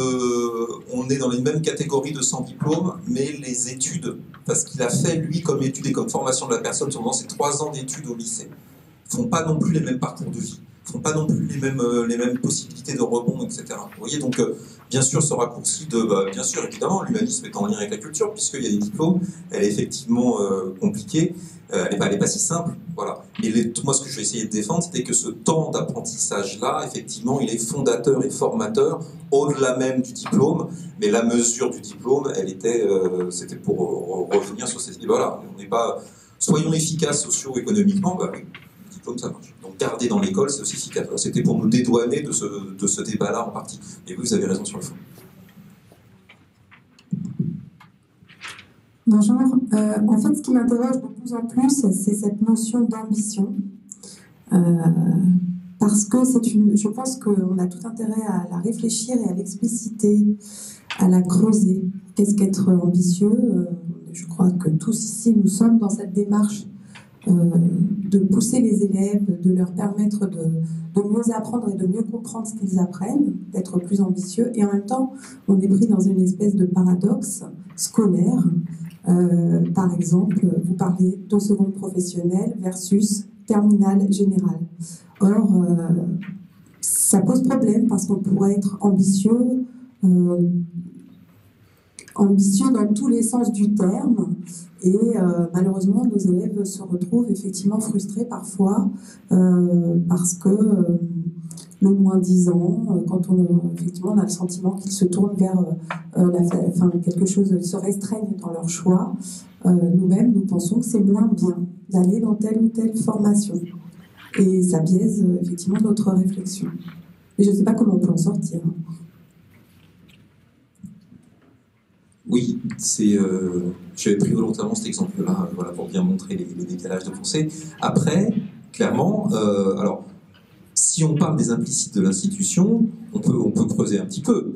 on est dans les mêmes catégories de sans diplôme, mais les études, parce qu'il a fait lui comme étude et comme formation de la personne pendant ses trois ans d'études au lycée, font pas non plus les mêmes parcours de vie, font pas non plus les mêmes, euh, les mêmes possibilités de rebond, et cetera. Vous voyez, donc, euh, bien sûr, ce raccourci de, bah, bien sûr, évidemment, l'humanisme est en lien avec la culture, puisqu'il y a des diplômes, elle est effectivement euh, compliquée, euh, elle n'est pas, elle est pas si simple, voilà. Mais les, moi, ce que je vais essayer de défendre, c'était que ce temps d'apprentissage-là, effectivement, il est fondateur et formateur, au-delà même du diplôme, mais la mesure du diplôme, elle était, euh, c'était pour euh, revenir sur ces idées-là. On n'est pas, soyons efficaces socio-économiquement, bah oui. Ça marche. Donc garder dans l'école, c'est aussi efficace. C'était pour nous dédouaner de ce, de ce débat-là en partie. Et vous, vous avez raison sur le fond. Bonjour. Euh, en fait, ce qui m'interroge de plus en plus, c'est cette notion d'ambition. Euh, parce que c'est une, je pense qu'on a tout intérêt à la réfléchir et à l'expliciter, à la creuser. Qu'est-ce qu'être ambitieux? euh, Je crois que tous ici, nous sommes dans cette démarche Euh, de pousser les élèves, de leur permettre de, de mieux apprendre et de mieux comprendre ce qu'ils apprennent, d'être plus ambitieux. Et en même temps, on est pris dans une espèce de paradoxe scolaire. Euh, par exemple, vous parlez de seconde professionnelle versus terminale générale. Or, euh, ça pose problème parce qu'on pourrait être ambitieux, euh, ambitieux dans tous les sens du terme. Et euh, malheureusement, nos élèves se retrouvent effectivement frustrés parfois euh, parce que euh, le moins dix ans, euh, quand on, euh, effectivement, on a le sentiment qu'ils se tournent vers euh, la, enfin, quelque chose, ils se restreignent dans leur choix. Euh, nous-mêmes, nous pensons que c'est moins bien d'aller dans telle ou telle formation. Et ça biaise euh, effectivement notre réflexion. Mais je ne sais pas comment on peut en sortir. Oui, c'est. Euh, j'avais pris volontairement cet exemple-là, voilà, pour bien montrer les, les décalages de pensée. Après, clairement, euh, alors, si on parle des implicites de l'institution, on peut, on peut creuser un petit peu.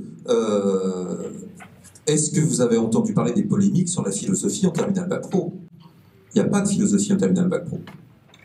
Euh, est-ce que vous avez entendu parler des polémiques sur la philosophie en terminale bac pro? Il n'y a pas de philosophie en terminale bac pro. D'accord ?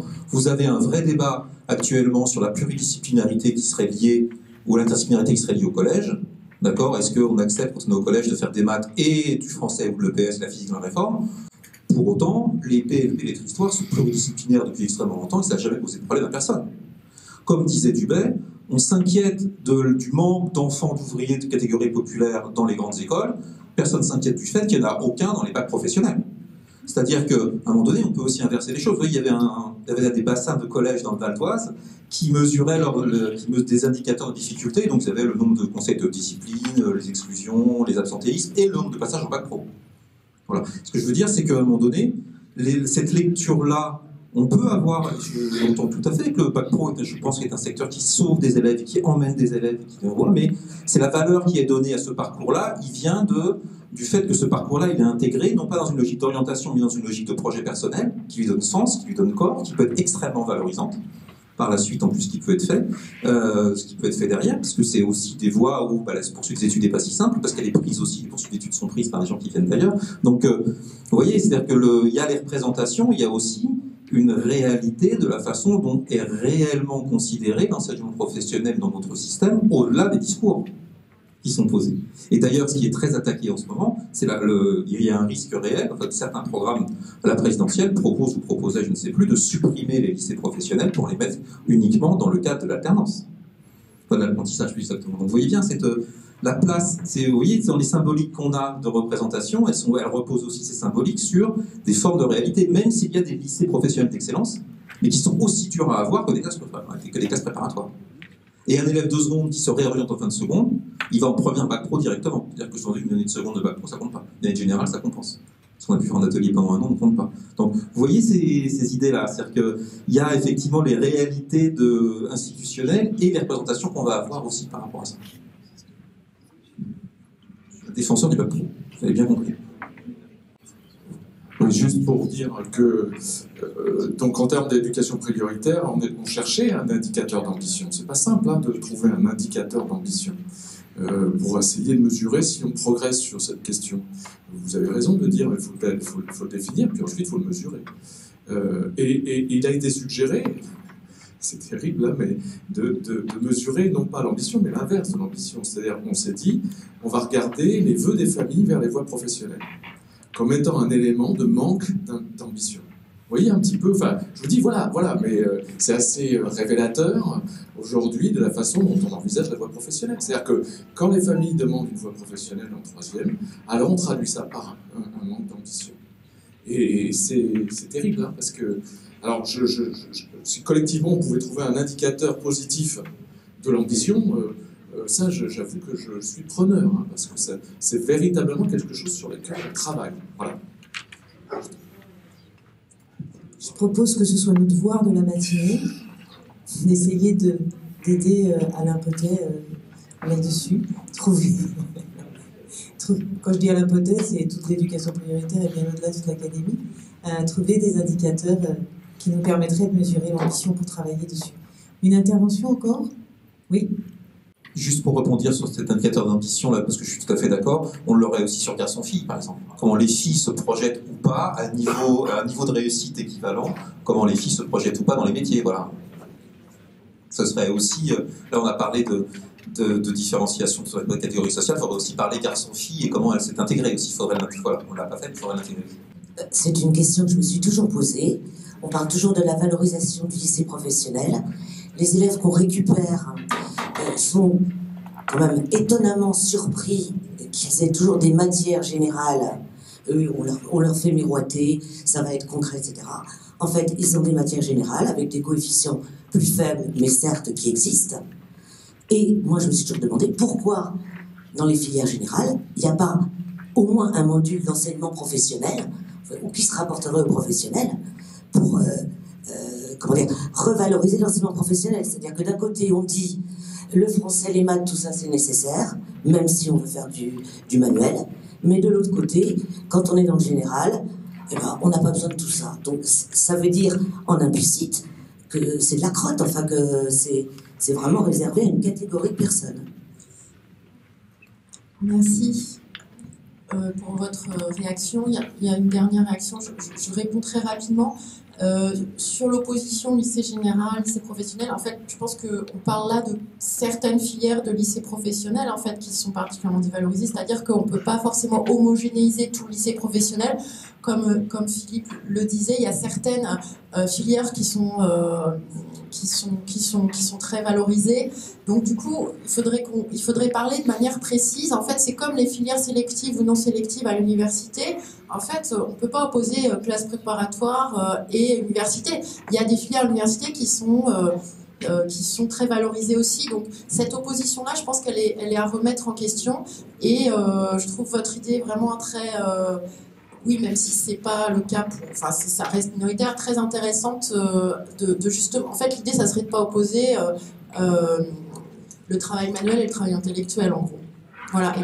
Vous avez un vrai débat actuellement sur la pluridisciplinarité qui serait liée, ou l'interdisciplinarité qui serait liée au collège. D'accord ? Est-ce qu'on accepte, quand on est au collège, de faire des maths et du français ou de l'E P S, la physique dans la réforme? Pour autant, les P L P et les histoires sont pluridisciplinaires depuis extrêmement longtemps et ça n'a jamais posé de problème à personne. Comme disait Dubay, on s'inquiète de, du manque d'enfants d'ouvriers de catégorie populaire dans les grandes écoles. Personne ne s'inquiète du fait qu'il n'y en a aucun dans les bacs professionnels. C'est-à-dire qu'à un moment donné, on peut aussi inverser les choses. Vous voyez, il y avait, un, il y avait des bassins de collèges dans le Val d'Oise qui mesuraient leur, le, qui mesuraient des indicateurs de difficulté. Donc, ils avaient le nombre de conseils de discipline, les exclusions, les absentéismes et le nombre de passages en bac pro. Voilà. Ce que je veux dire, c'est qu'à un moment donné, les, cette lecture-là, on peut avoir, je l'entends tout à fait, que le bac pro, je pense, est un secteur qui sauve des élèves, qui emmène des élèves, qui les envoie, mais c'est la valeur qui est donnée à ce parcours-là, il vient de, du fait que ce parcours-là, il est intégré, non pas dans une logique d'orientation, mais dans une logique de projet personnel, qui lui donne sens, qui lui donne corps, qui peut être extrêmement valorisante, par la suite en plus, ce qui peut être fait, euh, ce qui peut être fait derrière, parce que c'est aussi des voies où bah, la poursuite des études n'est pas si simple, parce qu'elle est prise aussi, les poursuites d'études sont prises par des gens qui viennent d'ailleurs. Donc, euh, vous voyez, c'est-à-dire qu'il y a les représentations, il y a aussi une réalité de la façon dont est réellement considéré l'enseignement professionnel dans notre système, au-delà des discours qui sont posés. Et d'ailleurs, ce qui est très attaqué en ce moment, c'est là, le, il y a un risque réel. En fait, certains programmes, la présidentielle propose ou proposait, je ne sais plus, de supprimer les lycées professionnels pour les mettre uniquement dans le cadre de l'alternance. Enfin, de l'apprentissage, plus exactement. Donc, vous voyez bien, cette, la place, c'est, vous voyez, dans les symboliques qu'on a de représentation, elles, sont, elles reposent aussi, ces symboliques, sur des formes de réalité, même s'il y a des lycées professionnels d'excellence, mais qui sont aussi durs à avoir que des classes, que des classes préparatoires. Et un élève de seconde qui se réoriente en fin de seconde, il va en première bac pro directement. C'est-à-dire que sur une année de seconde de bac pro, ça compte pas. L'année générale, ça compense. Ce qu'on a pu faire en atelier pendant un an ne compte pas. Donc, vous voyez ces, ces idées-là. C'est-à-dire qu'il y a effectivement les réalités de, institutionnelles et les représentations qu'on va avoir aussi par rapport à ça. Défenseur du bac pro, vous avez bien compris. Oui, juste pour dire que, euh, donc en termes d'éducation prioritaire, on, est, on cherchait un indicateur d'ambition. C'est pas simple hein, de trouver un indicateur d'ambition euh, pour essayer de mesurer si on progresse sur cette question. Vous avez raison de dire qu'il faut, faut, faut le définir, puis ensuite il faut le mesurer. Euh, et, et il a été suggéré, c'est terrible, hein, mais de, de, de mesurer non pas l'ambition, mais l'inverse de l'ambition. C'est-à-dire qu'on s'est dit, on va regarder les vœux des familles vers les voies professionnelles comme étant un élément de manque d'ambition. Vous voyez un petit peu, enfin, je vous dis, voilà, voilà, mais euh, c'est assez révélateur aujourd'hui de la façon dont on envisage la voie professionnelle. C'est-à-dire que quand les familles demandent une voie professionnelle en troisième, alors on traduit ça par un, un manque d'ambition. Et c'est terrible, hein, parce que, alors, je, je, je, si collectivement on pouvait trouver un indicateur positif de l'ambition, euh, Euh, ça, j'avoue que je suis preneur, hein, parce que c'est véritablement quelque chose sur lequel on travaille. Voilà. Je propose que ce soit notre devoir de la matinée, d'essayer d'aider euh, Alain Potet euh, là-dessus. Trouver... Quand je dis Alain Potet, c'est toute l'éducation prioritaire et bien au-delà de toute l'académie. Euh, trouver des indicateurs euh, qui nous permettraient de mesurer l'ambition pour travailler dessus. Une intervention encore? Oui. Juste pour rebondir sur cet indicateur d'ambition, là, parce que je suis tout à fait d'accord, on l'aurait aussi sur garçon-fille, par exemple. Comment les filles se projettent ou pas à, niveau, à un niveau de réussite équivalent, comment les filles se projettent ou pas dans les métiers, voilà. Ce serait aussi, là on a parlé de, de, de différenciation sur la catégorie sociale, il faudrait aussi parler garçon-fille et comment elle s'est intégrée aussi, faudrait voilà, on ne l'a pas fait, il faudrait l'intégrer. C'est une question que je me suis toujours posée. On parle toujours de la valorisation du lycée professionnel. Les élèves qu'on récupère euh, sont quand même étonnamment surpris qu'ils aient toujours des matières générales eux, on leur, on leur fait miroiter, ça va être concret, et cetera. En fait, ils ont des matières générales avec des coefficients plus faibles, mais certes qui existent. Et moi, je me suis toujours demandé pourquoi, dans les filières générales, il n'y a pas au moins un module d'enseignement professionnel, ou qui se rapporterait aux professionnels, pour euh, euh, comment dire, revaloriser l'enseignement professionnel. C'est-à-dire que d'un côté, on dit le français, les maths, tout ça, c'est nécessaire, même si on veut faire du, du manuel. Mais de l'autre côté, quand on est dans le général, eh ben, on n'a pas besoin de tout ça. Donc ça veut dire, en implicite, que c'est de la crotte, enfin que c'est, c'est vraiment réservé à une catégorie de personnes. Merci euh, pour votre réaction. Il y a, il y a une dernière réaction, je, je, je réponds très rapidement. Euh, sur l'opposition lycée général, lycée professionnel, en fait, je pense qu'on parle là de certaines filières de lycée professionnel, en fait, qui sont particulièrement dévalorisées, c'est-à-dire qu'on ne peut pas forcément homogénéiser tout le lycée professionnel. Comme, comme Philippe le disait, il y a certaines euh, filières qui sont, euh, qui, sont, qui, sont, qui sont très valorisées. Donc, du coup, il faudrait, qu'on, il faudrait parler de manière précise. En fait, c'est comme les filières sélectives ou non sélectives à l'université. En fait, on ne peut pas opposer euh, classe préparatoire euh, et université. Il y a des filières à l'université qui sont... Euh, Euh, qui sont très valorisées aussi. Donc cette opposition-là, je pense qu'elle est, elle est à remettre en question. Et euh, je trouve votre idée vraiment très, euh, oui, même si c'est pas le cas, pour, enfin ça reste minoritaire, très intéressante. Euh, de, de justement, en fait, l'idée, ça serait de pas opposer euh, euh, le travail manuel et le travail intellectuel, en gros. Voilà.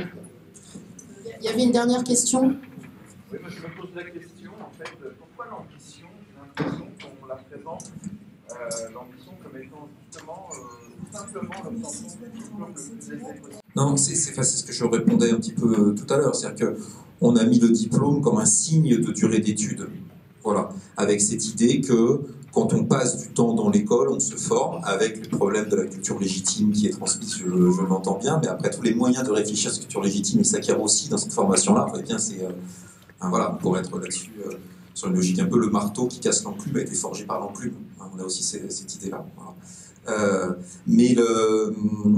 Il y avait une dernière question. Oui, moi je me pose la question, en fait, pourquoi l'ambition, j'ai l'impression qu'on la présente, euh, l'ambition comme étant justement euh, simplement l'obtention du diplôme le plus aisé possible. Non, c'est, c'est, c'est ce que je répondais un petit peu tout à l'heure, c'est-à-dire qu'on a mis le diplôme comme un signe de durée d'études, voilà, avec cette idée que quand on passe du temps dans l'école, on se forme avec le problème de la culture légitime qui est transmise, je, je l'entends bien, mais après tous les moyens de réfléchir à cette culture légitime, il s'acquiert aussi dans cette formation-là, eh bien c'est, euh, hein, voilà, pour être là-dessus, euh, sur une logique un peu, le marteau qui casse l'enclume a été forgé par l'enclume, hein, on a aussi cette, cette idée-là, voilà. Euh, mais le,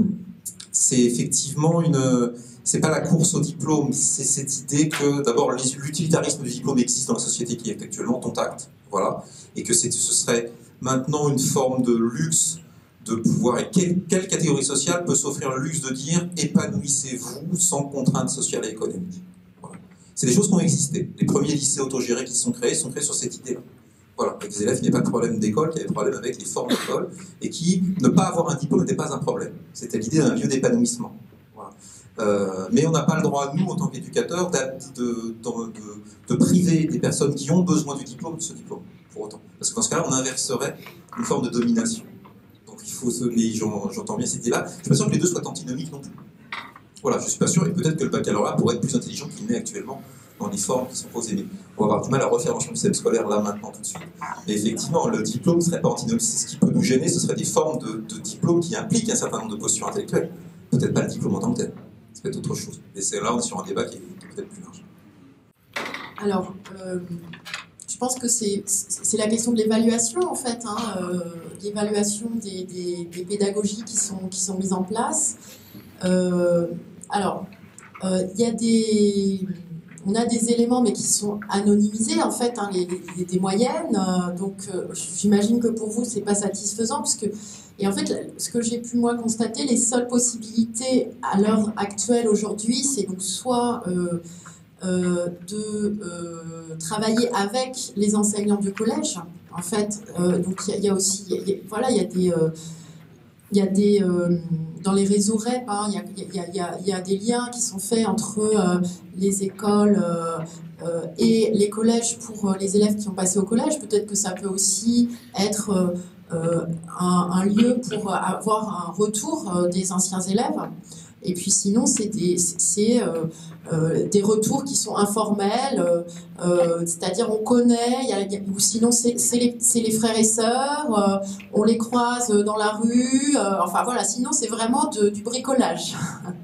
c'est effectivement une, c'est pas la course au diplôme, c'est cette idée que d'abord l'utilitarisme du diplôme existe dans la société qui est actuellement, dont acte, voilà, et que c'est, ce serait maintenant une forme de luxe de pouvoir, et quelle, quelle catégorie sociale peut s'offrir le luxe de dire épanouissez-vous sans contraintes sociales et économiques. Voilà. C'est des choses qui ont existé. Les premiers lycées autogérés qui se sont créés sont créés sur cette idée-là. Voilà, avec des élèves qui n'avaient pas de problème d'école, qui avaient des problèmes avec les formes d'école, et qui, ne pas avoir un diplôme n'était pas un problème. C'était l'idée d'un lieu d'épanouissement. Voilà. Euh, mais on n'a pas le droit, nous, en tant qu'éducateurs, de, de, de, de priver des personnes qui ont besoin du diplôme de ce diplôme, pour autant. Parce que dans ce cas-là, on inverserait une forme de domination. Donc il faut se... Mais j'entends bien cette idée-là. Je ne suis pas sûr que les deux soient antinomiques non plus. Voilà, je ne suis pas sûr, et peut-être que le baccalauréat pourrait être plus intelligent qu'il n'est actuellement dans les formes qui sont posées. Mais on va avoir du mal à refaire l'ensemble du système scolaire là, maintenant, tout de suite. Mais effectivement, le diplôme ne serait pas antinomique. Ce qui peut nous gêner, ce serait des formes de, de diplôme qui impliquent un certain nombre de postures intellectuelles. Peut-être pas le diplôme en tant que tel. C'est peut-être autre chose. Et c'est là, on est sur un débat qui est, qui est peut-être plus large. Alors, euh, je pense que c'est, c'est la question de l'évaluation, en fait, hein, euh, l'évaluation des, des, des pédagogies qui sont, qui sont mises en place. Euh, alors, il euh, y a des... On a des éléments, mais qui sont anonymisés, en fait, hein, les, les, des moyennes. Euh, donc, euh, j'imagine que pour vous, c'est pas satisfaisant, parce que, et en fait, ce que j'ai pu moi constater, les seules possibilités à l'heure actuelle aujourd'hui, c'est donc soit euh, euh, de euh, travailler avec les enseignants du collège. En fait, euh, donc il y, y a aussi, y a, voilà, il y a des euh, Il y a des, euh, dans les réseaux R E P, hein, il, y a, il, y a, il, y a, il y a des liens qui sont faits entre euh, les écoles euh, euh, et les collèges pour euh, les élèves qui ont passé au collège. Peut-être que ça peut aussi être euh, un, un lieu pour avoir un retour euh, des anciens élèves. Et puis sinon, c'est des, c'est, euh, euh, des retours qui sont informels, euh, euh, c'est-à-dire on connaît, y a, y a, ou sinon c'est, c'est, les, c'est les frères et sœurs, euh, on les croise dans la rue, euh, enfin voilà, sinon c'est vraiment de, du bricolage.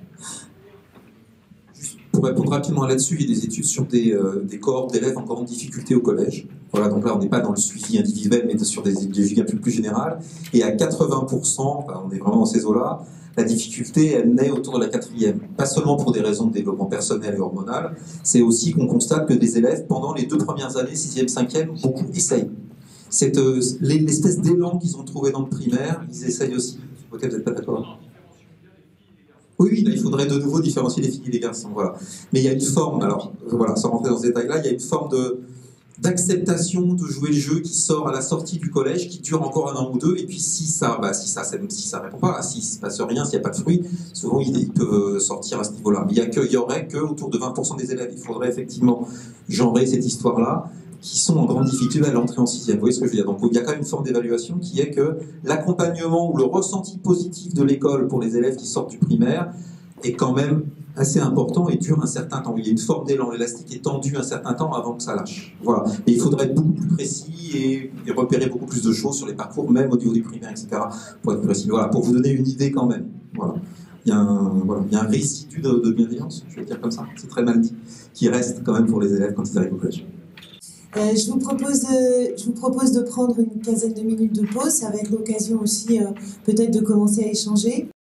Juste pour répondre rapidement là-dessus, il y a des études sur des, euh, des cohortes d'élèves en grande difficulté au collège. Voilà, donc là on n'est pas dans le suivi individuel, mais sur des suivis un peu plus général. Et à quatre-vingts pour cent, enfin, on est vraiment dans ces eaux-là, La difficulté, elle naît autour de la quatrième. Pas seulement pour des raisons de développement personnel et hormonal, c'est aussi qu'on constate que des élèves, pendant les deux premières années, sixième, cinquième, beaucoup essayent. Cette, euh, l'espèce d'élan qu'ils ont trouvé dans le primaire, ils essayent aussi. Ok, vous n'êtes pas d'accord ? Oui, oui, là, il faudrait de nouveau différencier les filles et les garçons, voilà. Mais il y a une forme, alors, voilà, sans rentrer dans ce détail-là, il y a une forme de, d'acceptation de jouer le jeu qui sort à la sortie du collège, qui dure encore un an ou deux, et puis si ça, bah, si ça, si ça répond pas, s'il se passe rien, s'il n'y a pas de fruit, souvent ils, ils peuvent sortir à ce niveau-là. Mais il y a que, il y aurait que autour de vingt pour cent des élèves. Il faudrait effectivement genrer cette histoire-là, qui sont en grande difficulté à l'entrée en sixième. Vous voyez ce que je veux dire? Donc il y a quand même une forme d'évaluation qui est que l'accompagnement ou le ressenti positif de l'école pour les élèves qui sortent du primaire est quand même assez important et dure un certain temps. Il y a une forme d'élan, l'élastique est tendu un certain temps avant que ça lâche. Voilà. Et il faudrait être beaucoup plus précis et, et repérer beaucoup plus de choses sur les parcours, même au niveau du primaire, et cetera, pour être précis. Voilà, pour vous donner une idée quand même. Voilà. Il y a un, voilà, il y a un résidu de, de bienveillance, je vais le dire comme ça, c'est très mal dit, qui reste quand même pour les élèves quand ils arrivent au collège. Euh, je, vous propose de, je vous propose de prendre une quinzaine de minutes de pause. Ça va être l'occasion aussi euh, peut-être de commencer à échanger.